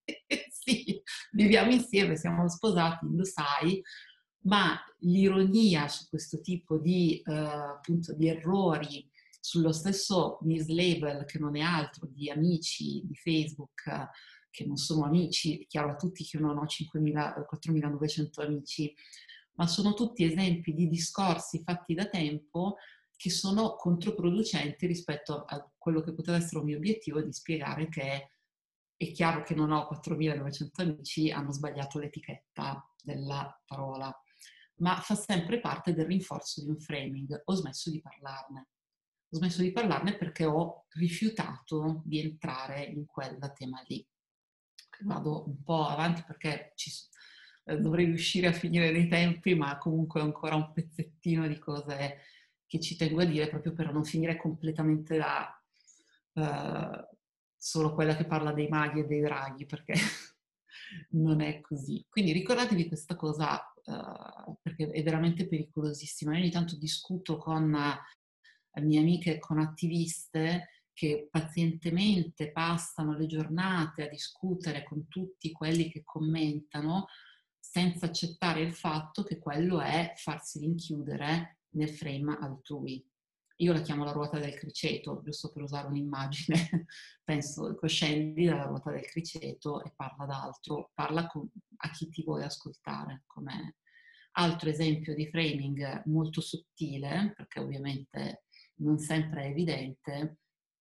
sì, viviamo insieme, siamo sposati, lo sai, ma l'ironia su questo tipo di, uh, appunto, di errori, sullo stesso mislabel che non è altro di amici di Facebook, uh, che non sono amici, è chiaro a tutti che io non ho quattromilanovecento amici, ma sono tutti esempi di discorsi fatti da tempo che sono controproducenti rispetto a quello che poteva essere un mio obiettivo di spiegare che è chiaro che non ho quattromilanovecento amici, hanno sbagliato l'etichetta della parola, ma fa sempre parte del rinforzo di un framing. Ho smesso di parlarne. Ho smesso di parlarne perché ho rifiutato di entrare in quel tema lì. Vado un po' avanti perché ci, eh, dovrei riuscire a finire nei tempi, ma comunque ho ancora un pezzettino di cose che ci tengo a dire proprio per non finire completamente da uh, solo quella che parla dei maghi e dei draghi, perché non è così. Quindi ricordatevi questa cosa uh, perché è veramente pericolosissima. Io ogni tanto discuto con uh, mie amiche, con attiviste che pazientemente passano le giornate a discutere con tutti quelli che commentano senza accettare il fatto che quello è farsi rinchiudere nel frame altrui. Io la chiamo la ruota del criceto, giusto per usare un'immagine. Penso che scendi dalla ruota del criceto e parla d'altro, parla con, a chi ti vuole ascoltare. Come altro esempio di framing molto sottile, perché ovviamente non sempre è evidente,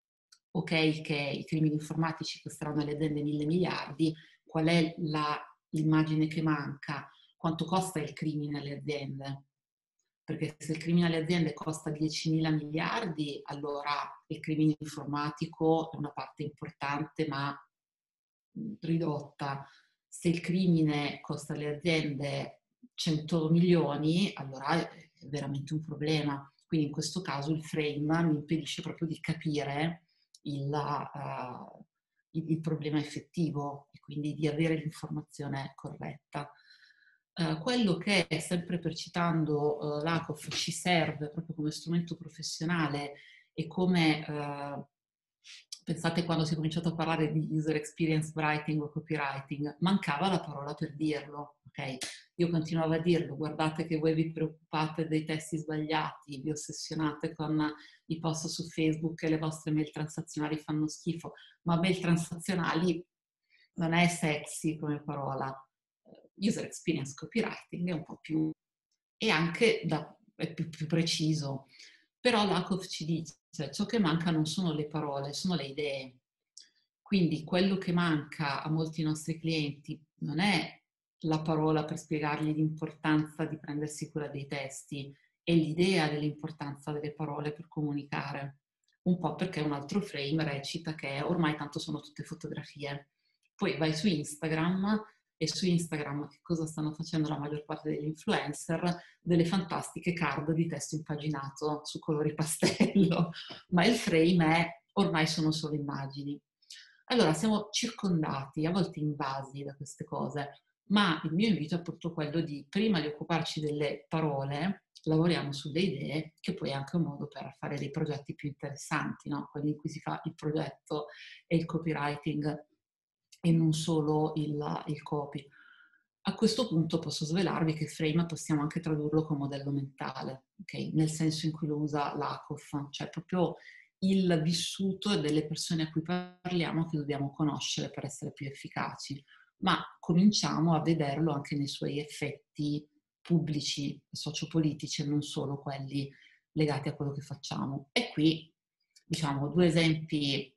ok che i crimini informatici costeranno alle aziende mille miliardi, qual è la, l'immagine che manca? Quanto costa il crimine alle aziende? Perché se il crimine alle aziende costa diecimila miliardi, allora il crimine informatico è una parte importante ma ridotta. Se il crimine costa alle aziende cento milioni, allora è veramente un problema. Quindi in questo caso il frame mi impedisce proprio di capire il, uh, il, il problema effettivo e quindi di avere l'informazione corretta. Uh, quello che, sempre per citando uh, Lakoff, ci serve proprio come strumento professionale e come, uh, pensate quando si è cominciato a parlare di user experience writing o copywriting, mancava la parola per dirlo, ok? Io continuavo a dirlo, guardate che voi vi preoccupate dei testi sbagliati, vi ossessionate con i post su Facebook e le vostre mail transazionali fanno schifo, ma mail transazionali non è sexy come parola. User experience copywriting è un po' più, e anche da, è più, più preciso. Però Lakoff ci dice, ciò che manca non sono le parole, sono le idee. Quindi quello che manca a molti nostri clienti non è la parola per spiegargli l'importanza di prendersi cura dei testi, è l'idea dell'importanza delle parole per comunicare. Un po' perché un altro frame recita che ormai tanto sono tutte fotografie. Poi vai su Instagram e su Instagram che cosa stanno facendo la maggior parte degli influencer? Delle fantastiche card di testo impaginato su colori pastello, ma il frame è ormai sono solo immagini. Allora siamo circondati, a volte invasi da queste cose, ma il mio invito è appunto quello di prima di occuparci delle parole, lavoriamo sulle idee, che poi è anche un modo per fare dei progetti più interessanti, no? Quelli in cui si fa il progetto e il copywriting e non solo il, il copy. A questo punto posso svelarvi che frame possiamo anche tradurlo come modello mentale, okay? Nel senso in cui lo usa Lakoff, cioè proprio il vissuto delle persone a cui parliamo che dobbiamo conoscere per essere più efficaci, ma cominciamo a vederlo anche nei suoi effetti pubblici, sociopolitici e non solo quelli legati a quello che facciamo. E qui, diciamo, due esempi,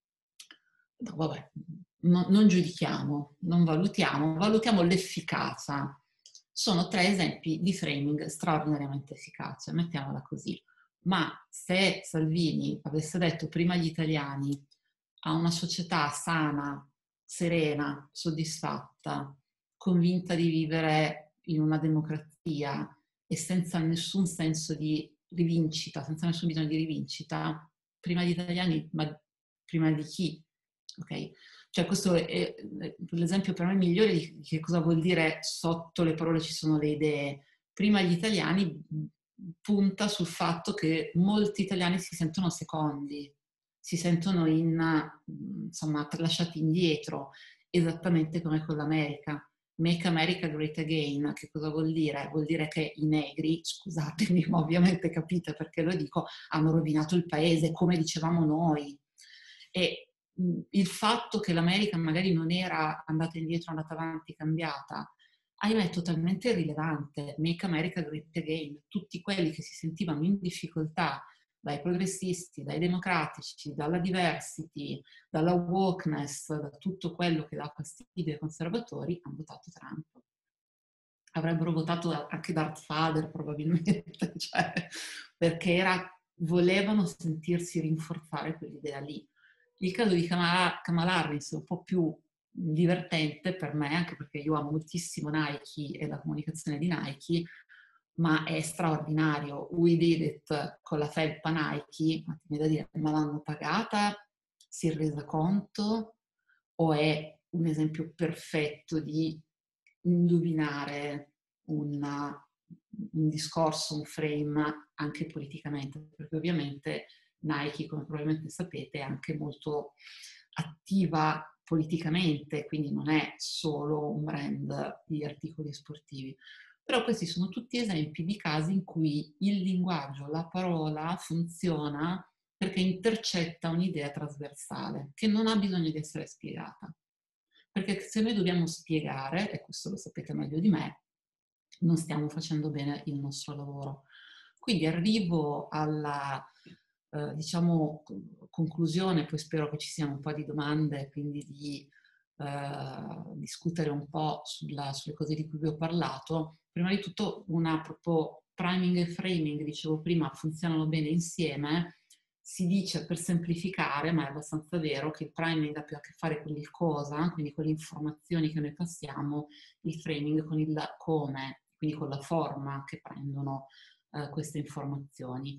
no, vabbè, no, non giudichiamo, non valutiamo, valutiamo l'efficacia. Sono tre esempi di framing straordinariamente efficaci, mettiamola così. Ma se Salvini avesse detto prima agli italiani a una società sana, serena, soddisfatta, convinta di vivere in una democrazia e senza nessun senso di rivincita, senza nessun bisogno di rivincita, prima agli italiani, ma prima di chi? Ok? Cioè questo è l'esempio per me migliore di che cosa vuol dire sotto le parole ci sono le idee. Prima gli italiani punta sul fatto che molti italiani si sentono secondi, si sentono in, insomma, lasciati indietro, esattamente come con l'America. Make America Great Again, che cosa vuol dire? Vuol dire che i negri, scusatemi, ma ovviamente capite perché lo dico, hanno rovinato il paese, come dicevamo noi. E il fatto che l'America magari non era andata indietro, andata avanti, cambiata, ahimè, è totalmente irrilevante. Make America Great Again. Tutti quelli che si sentivano in difficoltà dai progressisti, dai democratici, dalla diversity, dalla wokeness, da tutto quello che dà fastidio ai conservatori, hanno votato Trump. Avrebbero votato anche Darth Vader probabilmente, cioè, perché era, volevano sentirsi rinforzare quell'idea lì. Il caso di Kamala, Kamala Harris è un po' più divertente per me, anche perché io amo moltissimo Nike e la comunicazione di Nike, ma è straordinario. We did it con la felpa Nike, ma ti viene da dire, ma l'hanno pagata? Si è resa conto? O è un esempio perfetto di indovinare una, un discorso, un frame anche politicamente? Perché ovviamente Nike, come probabilmente sapete, è anche molto attiva politicamente, quindi non è solo un brand di articoli sportivi. Però questi sono tutti esempi di casi in cui il linguaggio, la parola funziona perché intercetta un'idea trasversale che non ha bisogno di essere spiegata. Perché se noi dobbiamo spiegare, e questo lo sapete meglio di me, non stiamo facendo bene il nostro lavoro. Quindi arrivo alla, eh, diciamo, conclusione, poi spero che ci siano un po' di domande, quindi di eh, discutere un po' sulla, sulle cose di cui vi ho parlato. Prima di tutto una proprio priming e framing, dicevo prima, funzionano bene insieme. Si dice per semplificare, ma è abbastanza vero, che il priming ha più a che fare con il cosa, quindi con le informazioni che noi passiamo, il framing con il come, quindi con la forma che prendono uh, queste informazioni.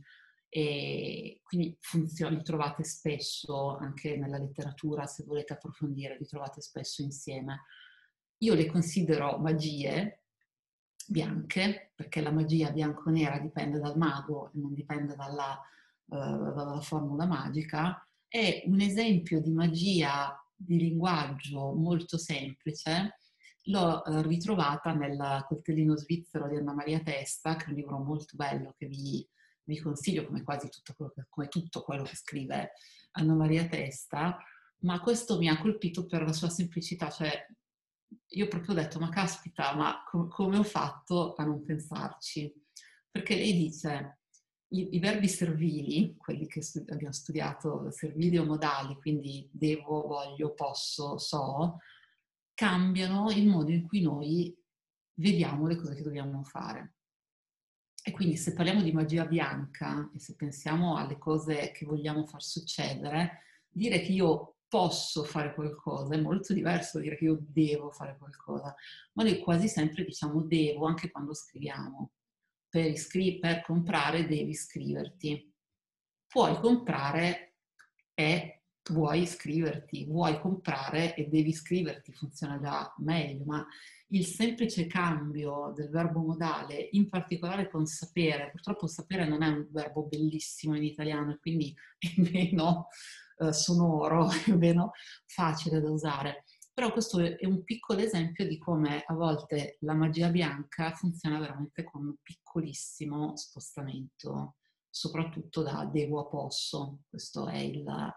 E quindi funzioni, li trovate spesso anche nella letteratura, se volete approfondire, li trovate spesso insieme. Io le considero magie bianche, perché la magia bianco-nera dipende dal mago e non dipende dalla, uh, dalla formula magica. È un esempio di magia di linguaggio molto semplice. L'ho uh, ritrovata nel Coltellino svizzero di Anna Maria Testa, che è un libro molto bello che vi, vi consiglio, come quasi tutto quello che, come tutto quello che scrive Anna Maria Testa, ma questo mi ha colpito per la sua semplicità, cioè io proprio ho detto, ma caspita, ma com- come ho fatto a non pensarci? Perché lei dice, i, i verbi servili, quelli che stu- abbiamo studiato, servili o modali, quindi devo, voglio, posso, so, cambiano il modo in cui noi vediamo le cose che dobbiamo fare. E quindi se parliamo di magia bianca e se pensiamo alle cose che vogliamo far succedere, dire che io posso fare qualcosa è molto diverso da dire che io devo fare qualcosa. Ma noi quasi sempre diciamo devo, anche quando scriviamo. Per, iscri- per comprare devi iscriverti. Puoi comprare e vuoi iscriverti, vuoi comprare e devi iscriverti, funziona già meglio, ma il semplice cambio del verbo modale, in particolare con sapere, purtroppo sapere non è un verbo bellissimo in italiano e quindi è meno eh, sonoro, è meno facile da usare. Però questo è un piccolo esempio di come a volte la magia bianca funziona veramente con un piccolissimo spostamento, soprattutto da devo a posso. Questo è il, uh,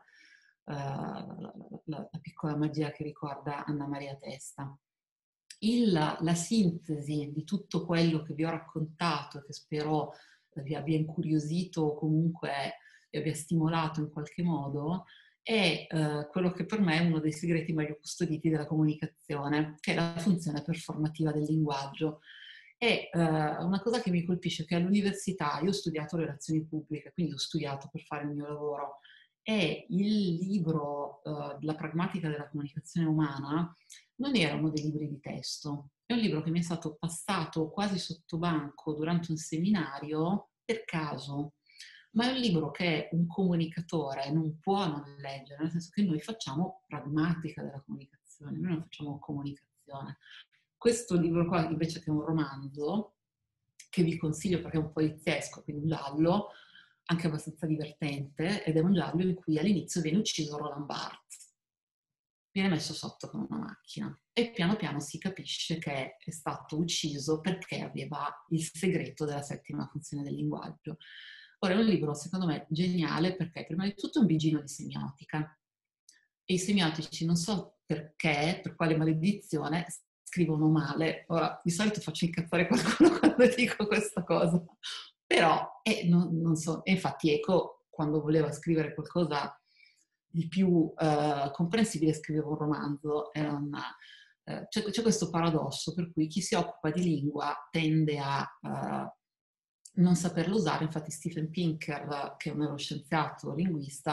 la, la, la piccola magia che ricorda Anna Maria Testa. Il, la sintesi di tutto quello che vi ho raccontato, che spero vi abbia incuriosito o comunque vi abbia stimolato in qualche modo, è eh, quello che per me è uno dei segreti meglio custoditi della comunicazione, che è la funzione performativa del linguaggio. È eh, una cosa che mi colpisce, che all'università io ho studiato relazioni pubbliche, quindi ho studiato per fare il mio lavoro, e il libro eh, La pragmatica della comunicazione umana non era uno dei libri di testo, è un libro che mi è stato passato quasi sotto banco durante un seminario per caso, ma è un libro che un comunicatore non può non leggere, nel senso che noi facciamo pragmatica della comunicazione, noi non facciamo comunicazione. Questo libro qua invece che è un romanzo, che vi consiglio perché è un poliziesco, quindi un giallo, anche abbastanza divertente, ed è un giallo in cui all'inizio viene ucciso Roland Barthes, viene messo sotto con una macchina e piano piano si capisce che è stato ucciso perché aveva il segreto della settima funzione del linguaggio. Ora è un libro secondo me geniale perché prima di tutto è un bigino di semiotica e i semiotici non so perché, per quale maledizione, scrivono male. Ora di solito faccio incazzare qualcuno quando dico questa cosa, però eh, non, non so, e infatti Eco quando voleva scrivere qualcosa di più eh, comprensibile scriveva un romanzo. Era una, eh, c'è, c'è questo paradosso per cui chi si occupa di lingua tende a eh, non saperlo usare. Infatti Steven Pinker, che è un neuroscienziato linguista,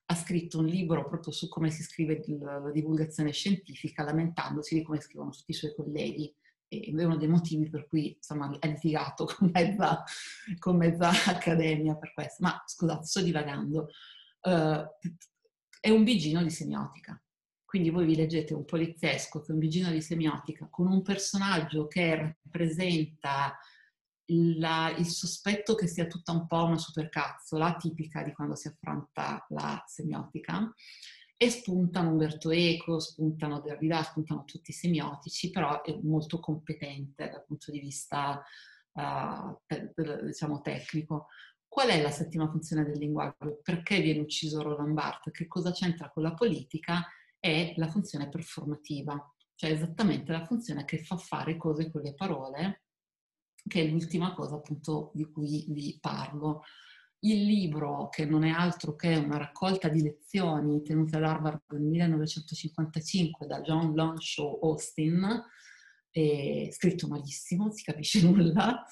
ha scritto un libro proprio su come si scrive la, la divulgazione scientifica, lamentandosi di come scrivono tutti i suoi colleghi. Ed è uno dei motivi per cui, insomma, ha litigato con mezza, con mezza accademia per questo. Ma scusate, sto divagando. Uh, è un bigino di semiotica. Quindi voi vi leggete un poliziesco che è un bigino di semiotica con un personaggio che rappresenta la, il sospetto che sia tutta un po' una supercazzola tipica di quando si affronta la semiotica, e spuntano Umberto Eco, spuntano Derrida, spuntano tutti i semiotici, però è molto competente dal punto di vista uh, te, diciamo tecnico. Qual è la settima funzione del linguaggio? Perché viene ucciso Roland Barthes? Che cosa c'entra con la politica? È la funzione performativa, cioè esattamente la funzione che fa fare cose con le parole, che è l'ultima cosa appunto di cui vi parlo. Il libro, che non è altro che una raccolta di lezioni tenute ad Harvard nel millenovecentocinquantacinque da John Lonshaw Austin, è scritto malissimo, non si capisce nulla.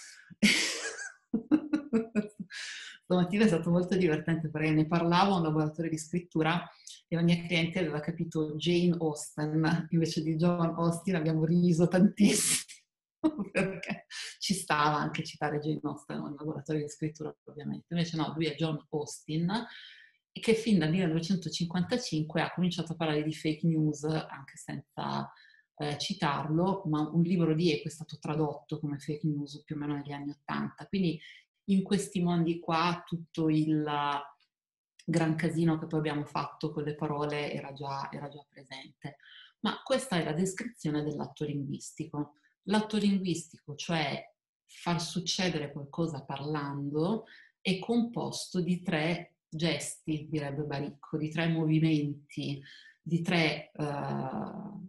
Stamattina è stato molto divertente perché ne parlavo a un laboratorio di scrittura e la mia cliente aveva capito Jane Austen invece di John Austin. Abbiamo riso tantissimo perché ci stava anche citare Jane Austen nel laboratorio di scrittura, ovviamente. Invece no, lui è John Austin, e che fin dal millenovecentocinquantacinque ha cominciato a parlare di fake news anche senza eh, citarlo, ma un libro di Eco è stato tradotto come fake news più o meno negli anni Ottanta. Quindi in questi mondi qua tutto il gran casino che poi abbiamo fatto con le parole era già, era già presente. Ma questa è la descrizione dell'atto linguistico. L'atto linguistico, cioè far succedere qualcosa parlando, è composto di tre gesti, direbbe Baricco, di tre movimenti, di tre uh,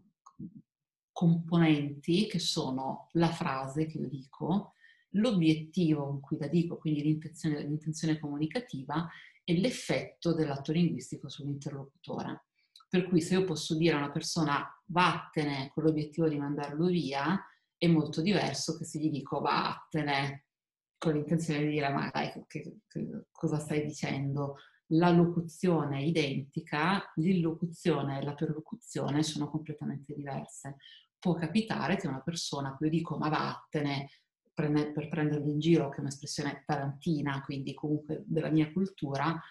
componenti che sono la frase che io dico, l'obiettivo con cui la dico, quindi l'intenzione, l'intenzione comunicativa, e l'effetto dell'atto linguistico sull'interlocutore. Per cui se io posso dire a una persona vattene con l'obiettivo di mandarlo via, è molto diverso che se gli dico vattene con l'intenzione di dire ma dai, che, che, cosa stai dicendo? La locuzione è identica, l'illocuzione e la perlocuzione sono completamente diverse. Può capitare che una persona a cui io dico ma vattene, per prenderli in giro, che è un'espressione tarantina, quindi comunque della mia cultura,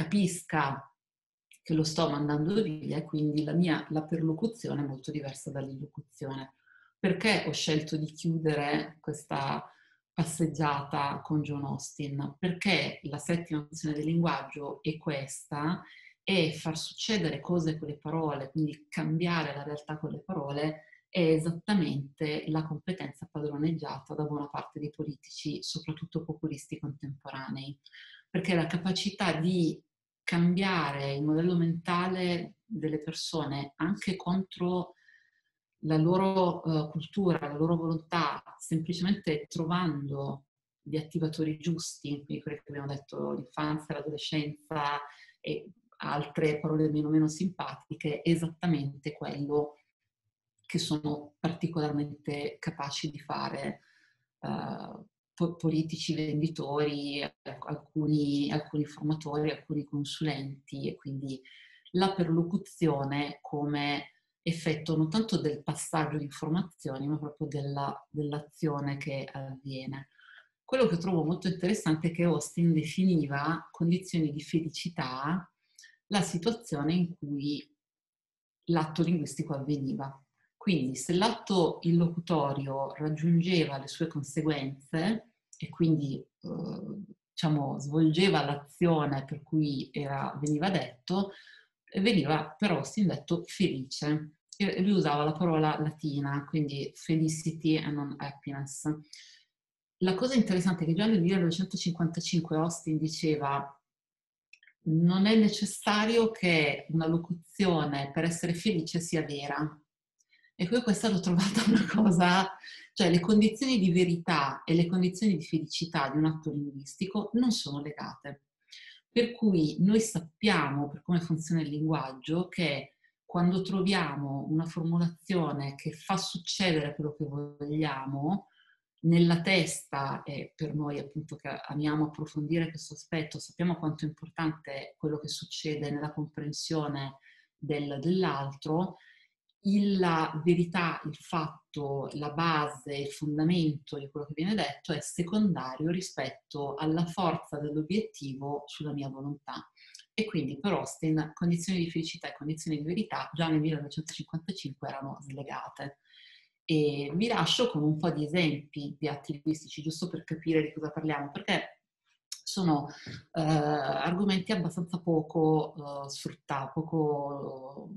capisca che lo sto mandando via, e quindi la mia la perlocuzione è molto diversa dall'illocuzione. Perché ho scelto di chiudere questa passeggiata con John Austin? Perché la settima funzione del linguaggio è questa, è far succedere cose con le parole, quindi cambiare la realtà con le parole, è esattamente la competenza padroneggiata da buona parte dei politici, soprattutto populisti contemporanei, perché la capacità di cambiare il modello mentale delle persone anche contro la loro uh, cultura, la loro volontà, semplicemente trovando gli attivatori giusti, quindi quelli che abbiamo detto, l'infanzia, l'adolescenza e altre parole meno meno simpatiche, è esattamente quello che sono particolarmente capaci di fare uh, po- politici, venditori, alcuni, alcuni formatori, alcuni consulenti, e quindi la perlocuzione come effetto non tanto del passaggio di informazioni, ma proprio della, dell'azione che avviene. Quello che trovo molto interessante è che Austin definiva condizioni di felicità la situazione in cui l'atto linguistico avveniva. Quindi se l'atto illocutorio raggiungeva le sue conseguenze e quindi eh, diciamo, svolgeva l'azione per cui era, veniva detto, veniva per Austin detto felice. E lui usava la parola latina, quindi felicity e non happiness. La cosa interessante è che già nel millenovecentocinquantacinque Austin diceva non è necessario che una locuzione per essere felice sia vera. E poi questa l'ho trovata una cosa, cioè le condizioni di verità e le condizioni di felicità di un atto linguistico non sono legate. Per cui noi sappiamo, per come funziona il linguaggio, che quando troviamo una formulazione che fa succedere quello che vogliamo, nella testa, e per noi appunto che amiamo approfondire questo aspetto, sappiamo quanto è importante quello che succede nella comprensione del, dell'altro, il, la verità, il fatto, la base, il fondamento di quello che viene detto è secondario rispetto alla forza dell'obiettivo sulla mia volontà. E quindi per Austin condizioni di felicità e condizioni di verità già nel millenovecentocinquantacinque erano slegate. E vi lascio con un po' di esempi di atti linguistici, giusto per capire di cosa parliamo, perché sono eh, argomenti abbastanza poco eh, sfruttati, poco,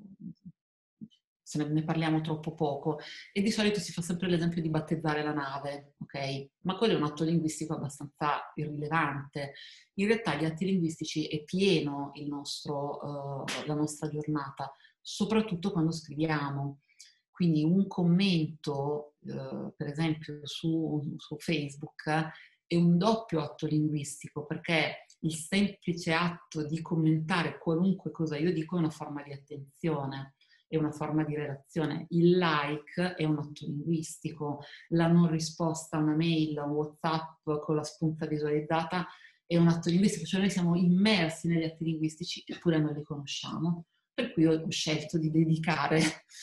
se ne, ne parliamo troppo poco, e di solito si fa sempre l'esempio di battezzare la nave, ok? Ma quello è un atto linguistico abbastanza irrilevante. In realtà gli atti linguistici è pieno il nostro, eh, la nostra giornata, soprattutto quando scriviamo. Quindi un commento, eh, per esempio su, su Facebook, è un doppio atto linguistico, perché il semplice atto di commentare qualunque cosa io dico è una forma di attenzione, è una forma di relazione. Il like è un atto linguistico, la non risposta a una mail, a un WhatsApp con la spunta visualizzata è un atto linguistico, cioè noi siamo immersi negli atti linguistici eppure non li conosciamo. Per cui ho scelto di dedicare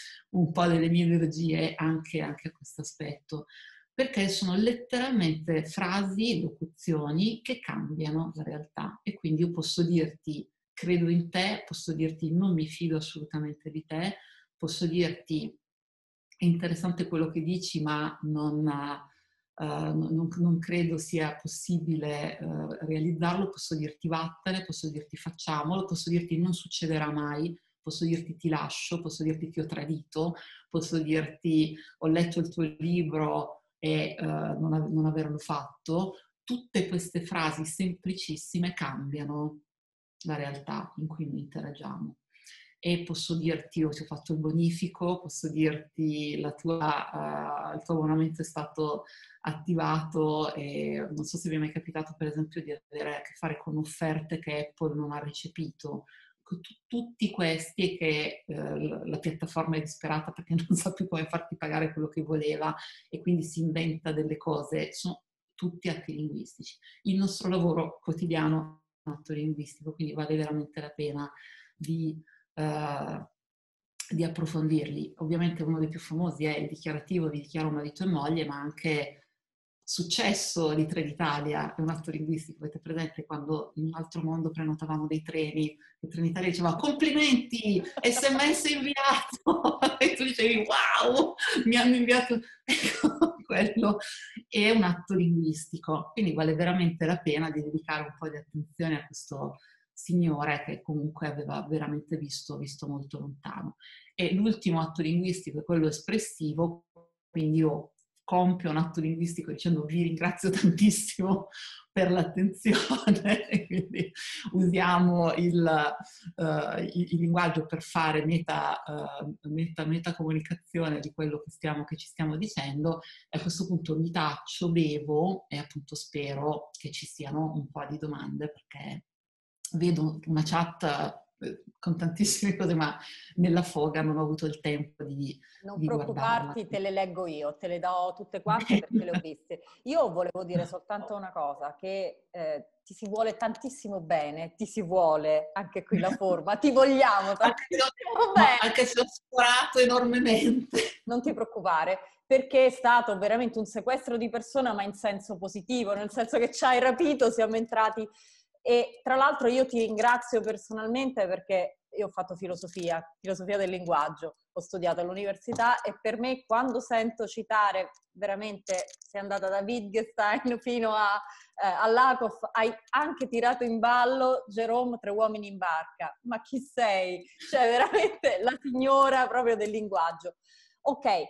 un po' delle mie energie anche, anche a questo aspetto, perché sono letteralmente frasi, locuzioni che cambiano la realtà. E quindi io posso dirti credo in te, posso dirti non mi fido assolutamente di te, posso dirti è interessante quello che dici, ma non, uh, non, non credo sia possibile uh, realizzarlo, posso dirti vattene, posso dirti facciamolo, posso dirti non succederà mai, posso dirti ti lascio, posso dirti ti ho tradito, posso dirti ho letto il tuo libro e uh, non, av- non averlo fatto. Tutte queste frasi semplicissime cambiano la realtà in cui noi interagiamo. E posso dirti, io ti ho fatto il bonifico, posso dirti la tua, uh, il tuo abbonamento è stato attivato e non so se vi è mai capitato per esempio di avere a che fare con offerte che Apple non ha recepito. Tutti questi che eh, la piattaforma è disperata perché non sa più come farti pagare quello che voleva e quindi si inventa delle cose, sono tutti atti linguistici. Il nostro lavoro quotidiano è un atto linguistico, quindi vale veramente la pena di, uh, di approfondirli. Ovviamente uno dei più famosi è il dichiarativo di dichiaro marito e moglie, ma anche successo di Trenitalia è un atto linguistico. Avete presente quando in un altro mondo prenotavamo dei treni e Trenitalia diceva complimenti, sms inviato e tu dicevi wow, mi hanno inviato ecco, quello è un atto linguistico, quindi vale veramente la pena di dedicare un po' di attenzione a questo signore che comunque aveva veramente visto, visto molto lontano. E l'ultimo atto linguistico è quello espressivo, quindi io compio un atto linguistico dicendo vi ringrazio tantissimo per l'attenzione, quindi usiamo il, uh, il, il linguaggio per fare meta, uh, meta, meta comunicazione di quello che, stiamo, che ci stiamo dicendo, e a questo punto mi taccio, bevo e appunto spero che ci siano un po' di domande perché vedo una chat con tantissime cose, ma nella foga non ho avuto il tempo di, Non di guardarla. preoccuparti, te le leggo io, te le do tutte quante perché le ho viste. Io volevo dire soltanto una cosa, che eh, ti si vuole tantissimo bene, ti si vuole, anche qui la forma, ti vogliamo tantissimo bene. Anche se ho sforato enormemente. Non ti preoccupare, perché è stato veramente un sequestro di persona, ma in senso positivo, nel senso che ci hai rapito, siamo entrati... E tra l'altro io ti ringrazio personalmente perché io ho fatto filosofia, filosofia del linguaggio, ho studiato all'università e per me quando sento citare, veramente sei andata da Wittgenstein fino a, eh, a Lakoff, hai anche tirato in ballo Jerome, Tre uomini in barca, ma chi sei? Cioè veramente la signora proprio del linguaggio. Ok, eh,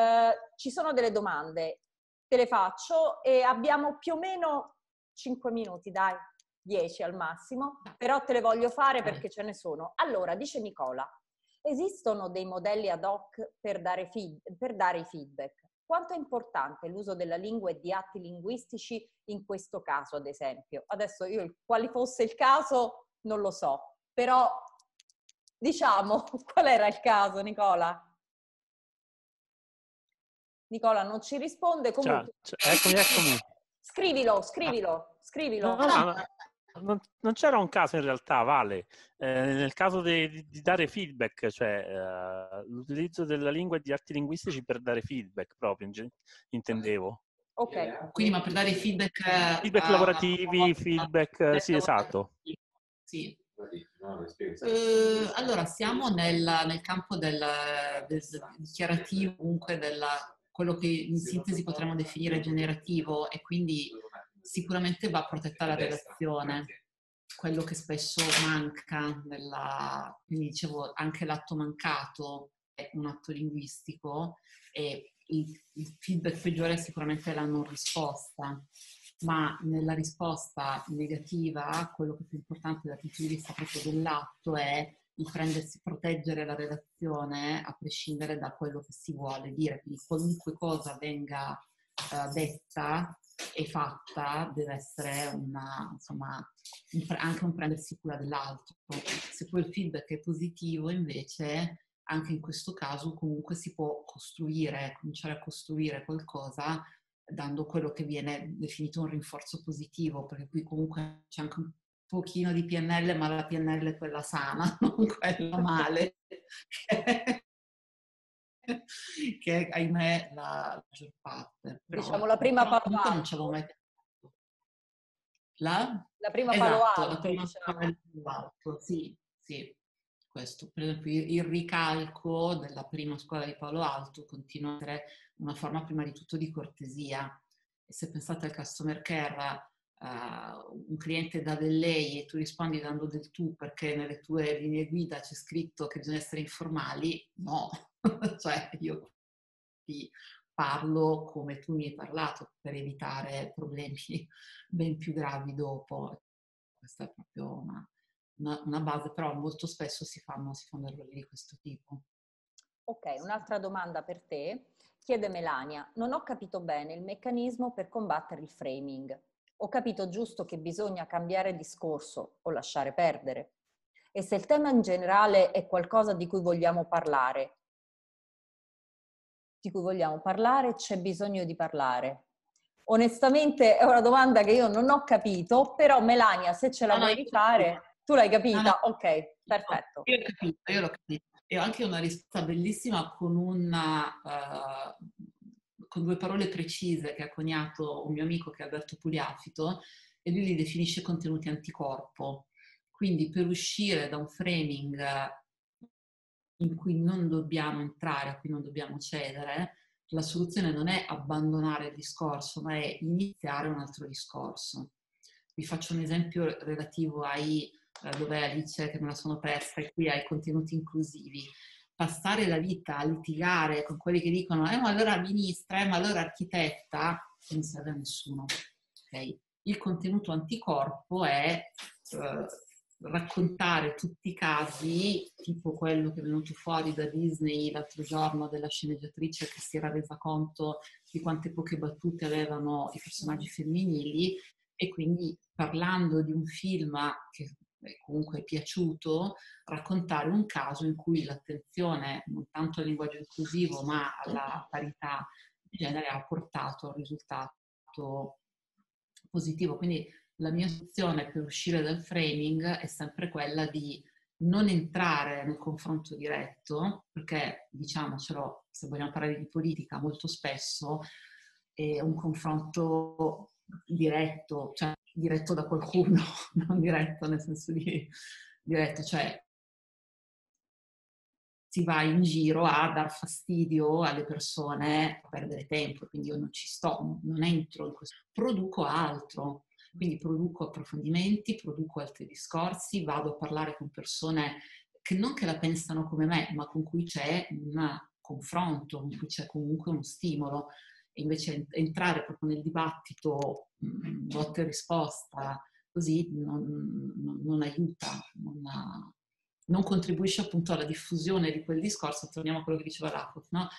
ci sono delle domande, te le faccio e abbiamo più o meno cinque minuti, dai. dieci al massimo, però te le voglio fare perché ce ne sono. Allora, dice Nicola, esistono dei modelli ad hoc per dare, feed, per dare i feedback? Quanto è importante l'uso della lingua e di atti linguistici in questo caso, ad esempio? Adesso io, quale fosse il caso, non lo so, però diciamo, qual era il caso, Nicola? Nicola non ci risponde, comunque... Ciao, ciao, eccomi, eccomi. Scrivilo, scrivilo, scrivilo. No, no, no, non, non c'era un caso in realtà, Vale. Eh, nel caso de, di, di dare feedback, cioè eh, l'utilizzo della lingua e di arti linguistici per dare feedback proprio, in, intendevo. Ok. Quindi ma per dare feedback... Feedback a, lavorativi, a, feedback... a, sì, esatto. Sì. Uh, allora, siamo nel, nel campo del, del dichiarativo, comunque della, quello che in sintesi potremmo definire generativo, e quindi sicuramente va protetta la relazione, quello che spesso manca, nella, quindi dicevo anche l'atto mancato è un atto linguistico, e il, il feedback peggiore è sicuramente la non risposta. Ma nella risposta negativa, quello che è più importante dal punto di vista proprio dell'atto è il prendersi, proteggere la relazione a prescindere da quello che si vuole dire. Quindi qualunque cosa venga uh, detta e fatta deve essere una, insomma, un, anche un prendersi cura dell'altro. Se poi il feedback è positivo, invece, anche in questo caso comunque si può costruire, cominciare a costruire qualcosa dando quello che viene definito un rinforzo positivo, perché qui comunque c'è anche un pochino di P N L, ma la P N L è quella sana, non quella male, che è, ahimè, la maggior parte. Però, diciamo la prima però palo non ci avevo mai pensato. La? La prima esatto, palo alto, la prima diciamo. palo alto, sì, sì. Questo, per esempio, il ricalco della prima scuola di Palo Alto continua a essere una forma prima di tutto di cortesia. E se pensate al customer care, uh, un cliente dà del lei e tu rispondi dando del tu perché nelle tue linee guida c'è scritto che bisogna essere informali, no. Cioè io ti parlo come tu mi hai parlato per evitare problemi ben più gravi dopo. Questa è proprio una... Una, una base, però molto spesso si fanno, si fanno errori di questo tipo. Ok, un'altra domanda per te. Chiede Melania, non ho capito bene il meccanismo per combattere il framing. Ho capito giusto che bisogna cambiare discorso o lasciare perdere? E se il tema in generale è qualcosa di cui vogliamo parlare, di cui vogliamo parlare, c'è bisogno di parlare? Onestamente è una domanda che io non ho capito, però Melania, se ce la no, vuoi no, rifare, tu l'hai capita? No, no, ok, perfetto. Io l'ho capito, io l'ho capito. E ho anche una risposta bellissima con una... Uh, con due parole precise che ha coniato un mio amico che è Alberto Pugliafito, e lui li definisce contenuti anticorpo. Quindi per uscire da un framing in cui non dobbiamo entrare, a cui non dobbiamo cedere, la soluzione non è abbandonare il discorso, ma è iniziare un altro discorso. Vi faccio un esempio relativo ai, eh, dove Alice, che me la sono persa, e qui ai contenuti inclusivi. Passare la vita a litigare con quelli che dicono eh ma allora ministra, eh ma allora architetta, non serve a nessuno. Okay? Il contenuto anticorpo è eh, raccontare tutti i casi, tipo quello che è venuto fuori da Disney l'altro giorno della sceneggiatrice che si era resa conto di quante poche battute avevano i personaggi femminili, e quindi parlando di un film che comunque è piaciuto, raccontare un caso in cui l'attenzione non tanto al linguaggio inclusivo ma alla parità di genere ha portato a un risultato positivo. Quindi la mia soluzione per uscire dal framing è sempre quella di non entrare nel confronto diretto, perché diciamocelo, se vogliamo parlare di politica, molto spesso è un confronto diretto, cioè diretto da qualcuno, non diretto nel senso di diretto, cioè si va in giro a dar fastidio alle persone, a perdere tempo, quindi io non ci sto, non entro in questo, produco altro, quindi produco approfondimenti, produco altri discorsi, vado a parlare con persone che non che la pensano come me, ma con cui c'è un confronto, con cui c'è comunque uno stimolo. E invece entrare proprio nel dibattito, botta e risposta, così non, non, non aiuta, non, non contribuisce appunto alla diffusione di quel discorso. Torniamo a quello che diceva Lakoff, no?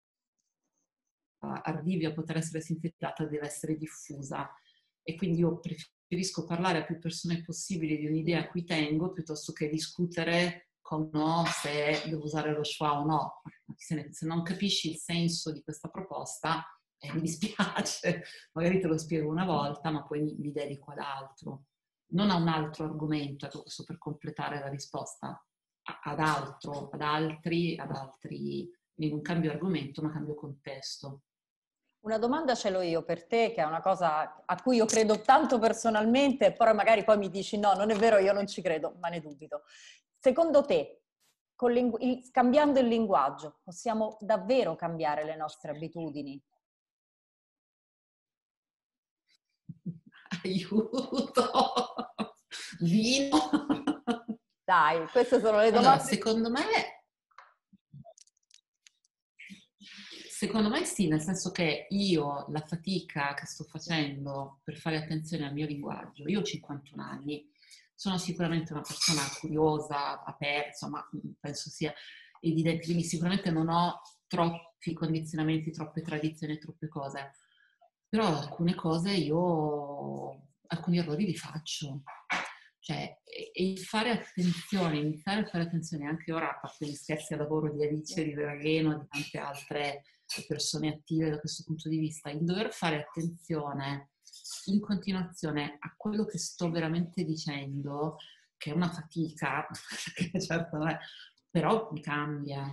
Arrivi a poter essere sintetizzata, deve essere diffusa. E quindi io preferisco parlare a più persone possibili di un'idea a cui tengo, piuttosto che discutere no, se devo usare lo schwa o no. Se, se non capisci il senso di questa proposta, eh, mi dispiace, magari te lo spiego una volta, ma poi mi, mi dedico ad altro. Non a un altro argomento, ecco, questo per completare la risposta, a, ad altro, ad altri, ad altri, quindi non cambio argomento, ma cambio contesto. Una domanda ce l'ho io per te, che è una cosa a cui io credo tanto personalmente, però magari poi mi dici no, non è vero, io non ci credo, ma ne dubito. Secondo te, con lingu- il, cambiando il linguaggio, possiamo davvero cambiare le nostre abitudini? Aiuto! Vino! Dai, queste sono le domande. Allora, secondo me... Secondo me sì, nel senso che io la fatica che sto facendo per fare attenzione al mio linguaggio, io ho cinquantuno anni, sono sicuramente una persona curiosa, aperta, insomma, penso sia evidente, quindi sicuramente non ho troppi condizionamenti, troppe tradizioni, troppe cose, però alcune cose io, alcuni errori li faccio. Cioè, e il fare attenzione, iniziare a fare attenzione anche ora, a parte gli scherzi al lavoro di Alice, di Veragheno, di tante altre persone attive da questo punto di vista, il dover fare attenzione in continuazione a quello che sto veramente dicendo, che è una fatica, che certo non è, però mi cambia.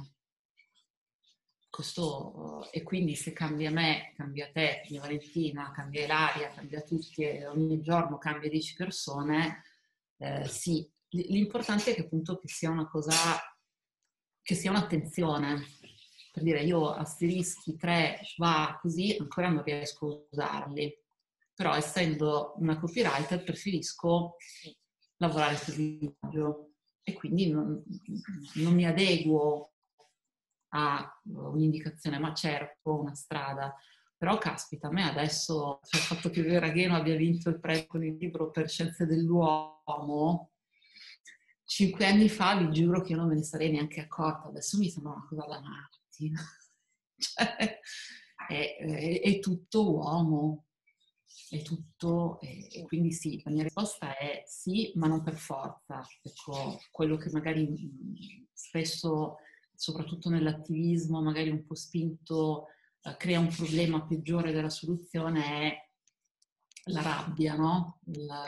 Questo, e quindi se cambia me, cambia te, cambia Valentina, cambia Ilaria, cambia tutti e ogni giorno cambia dieci persone, eh, sì, l'importante è che appunto che sia una cosa, che sia un'attenzione. Per dire, io asterischi tre, va così, ancora non riesco a usarli. Però essendo una copywriter preferisco lavorare sul linguaggio e quindi non, non mi adeguo a un'indicazione, ma cerco una strada. Però caspita, a me adesso, cioè il fatto che Veragheno abbia vinto il premio con il libro per Scienze dell'Uomo, cinque anni fa vi giuro che io non me ne sarei neanche accorta, adesso mi sembra una cosa da matti. Cioè, è, è, è tutto uomo, è tutto, e quindi sì, la mia risposta è sì, ma non per forza. Ecco, quello che magari spesso, soprattutto nell'attivismo, magari un po' spinto, eh, crea un problema peggiore della soluzione è la rabbia, no? La,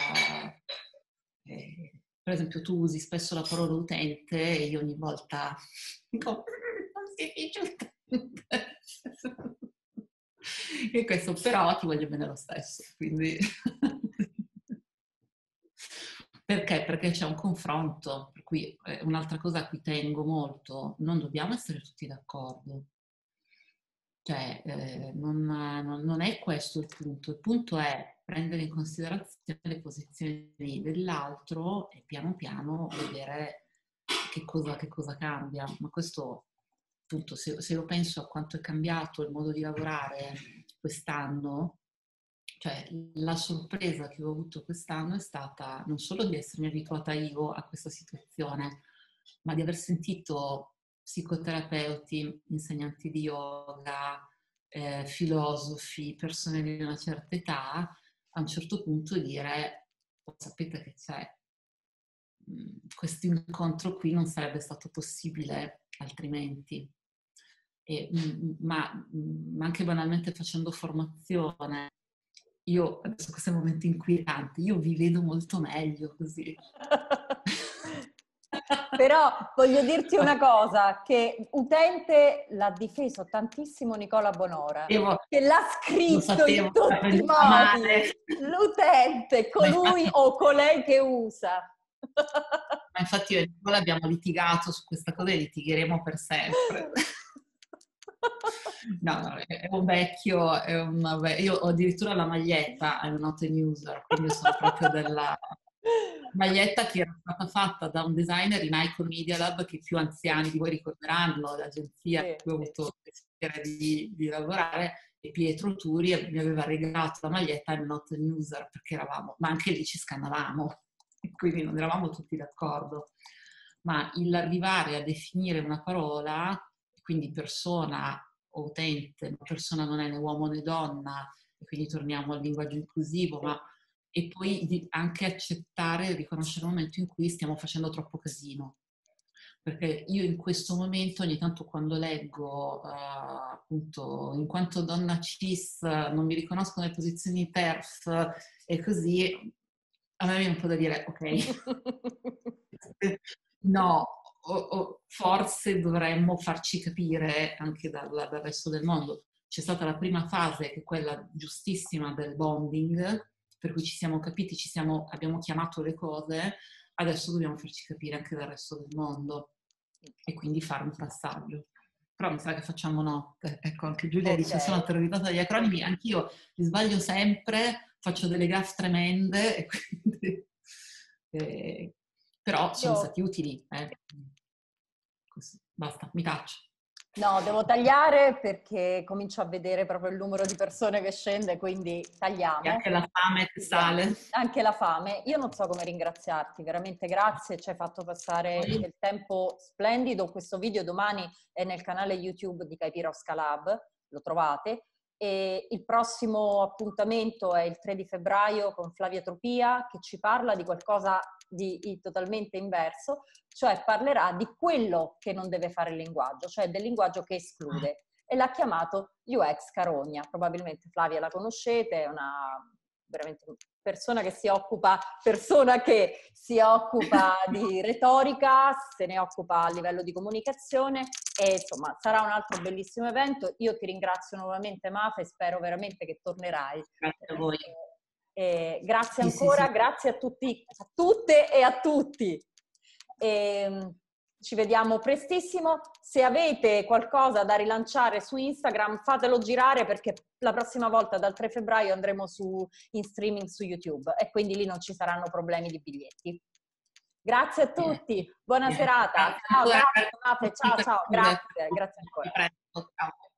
eh, per esempio tu usi spesso la parola utente e io ogni volta dico, non si dice utente. E questo però ti voglio bene lo stesso, quindi... Perché? Perché c'è un confronto, per cui eh, un'altra cosa a cui tengo molto, non dobbiamo essere tutti d'accordo. Cioè, eh, non, non, non è questo il punto. Il punto è prendere in considerazione le posizioni dell'altro e piano piano vedere che cosa, che cosa cambia. Ma questo, appunto, se, se io penso a quanto è cambiato il modo di lavorare quest'anno, cioè la sorpresa che ho avuto quest'anno è stata non solo di essermi abituata io a questa situazione, ma di aver sentito psicoterapeuti, insegnanti di yoga, eh, filosofi, persone di una certa età, a un certo punto dire, oh, sapete che c'è, questo incontro qui non sarebbe stato possibile altrimenti. E, ma, ma anche banalmente facendo formazione, io adesso questo è un momento inquietante, io vi vedo molto meglio così. Però voglio dirti una cosa, che utente l'ha difeso tantissimo Nicola Bonora, Devo, che l'ha scritto in tutti i modi. L'utente, colui infatti, o colei che usa. Ma infatti io e Nicola abbiamo litigato su questa cosa e litigheremo per sempre. No, no, è un vecchio, è un, io ho addirittura la maglietta, I'm not a user, quindi io sono proprio della maglietta che era stata fatta da un designer in Icon Media Lab, che i più anziani di voi ricorderanno, l'agenzia sì, che ho avuto il piacere di, di lavorare, e Pietro Turi mi aveva regalato la maglietta I'm not a user, perché eravamo, ma anche lì ci scannavamo, quindi non eravamo tutti d'accordo. Ma l'arrivare a definire una parola, quindi persona o utente, ma persona non è né uomo né donna, e quindi torniamo al linguaggio inclusivo, ma e poi di anche accettare e riconoscere il momento in cui stiamo facendo troppo casino. perché io in questo momento ogni tanto quando leggo, uh, appunto, in quanto donna cis non mi riconosco nelle posizioni TERF e così, a me viene un po' da dire, ok, no, o, o forse dovremmo farci capire anche dal, dal resto del mondo. C'è stata la prima fase, che è quella giustissima del bonding, per cui ci siamo capiti, ci siamo, abbiamo chiamato le cose, adesso dobbiamo farci capire anche dal resto del mondo e quindi fare un passaggio. Però mi sa che facciamo no. Ecco, anche Giulia okay. dice sono terrorizzata dagli acronimi, anch'io li sbaglio sempre, faccio delle gaffe tremende, e quindi, eh, però sono Io... stati utili. Eh. Così, basta, mi taccio. No, devo tagliare perché comincio a vedere proprio il numero di persone che scende, quindi tagliamo. E anche la fame che sale. Anche la fame. Io non so come ringraziarti, veramente grazie, ci hai fatto passare sì. del tempo splendido. Questo video domani è nel canale YouTube di Caipirosca Lab, lo trovate. E il prossimo appuntamento è il tre di febbraio con Flavia Tropia, che ci parla di qualcosa di, di totalmente inverso, cioè parlerà di quello che non deve fare il linguaggio, cioè del linguaggio che esclude. E l'ha chiamato U X Carogna. Probabilmente Flavia la conoscete, è una veramente persona che si occupa, persona che si occupa di retorica, se ne occupa a livello di comunicazione e insomma sarà un altro bellissimo evento. Io ti ringrazio nuovamente Mafe e spero veramente che tornerai. Grazie a voi. E grazie sì, ancora, sì, sì. Grazie a tutti, a tutte e a tutti. E, ci vediamo prestissimo. Se avete qualcosa da rilanciare su Instagram, fatelo girare perché la prossima volta dal tre febbraio andremo su, in streaming su YouTube e quindi lì non ci saranno problemi di biglietti. Grazie a tutti, buona serata. Ciao, grazie, ciao, ciao, grazie, grazie ancora.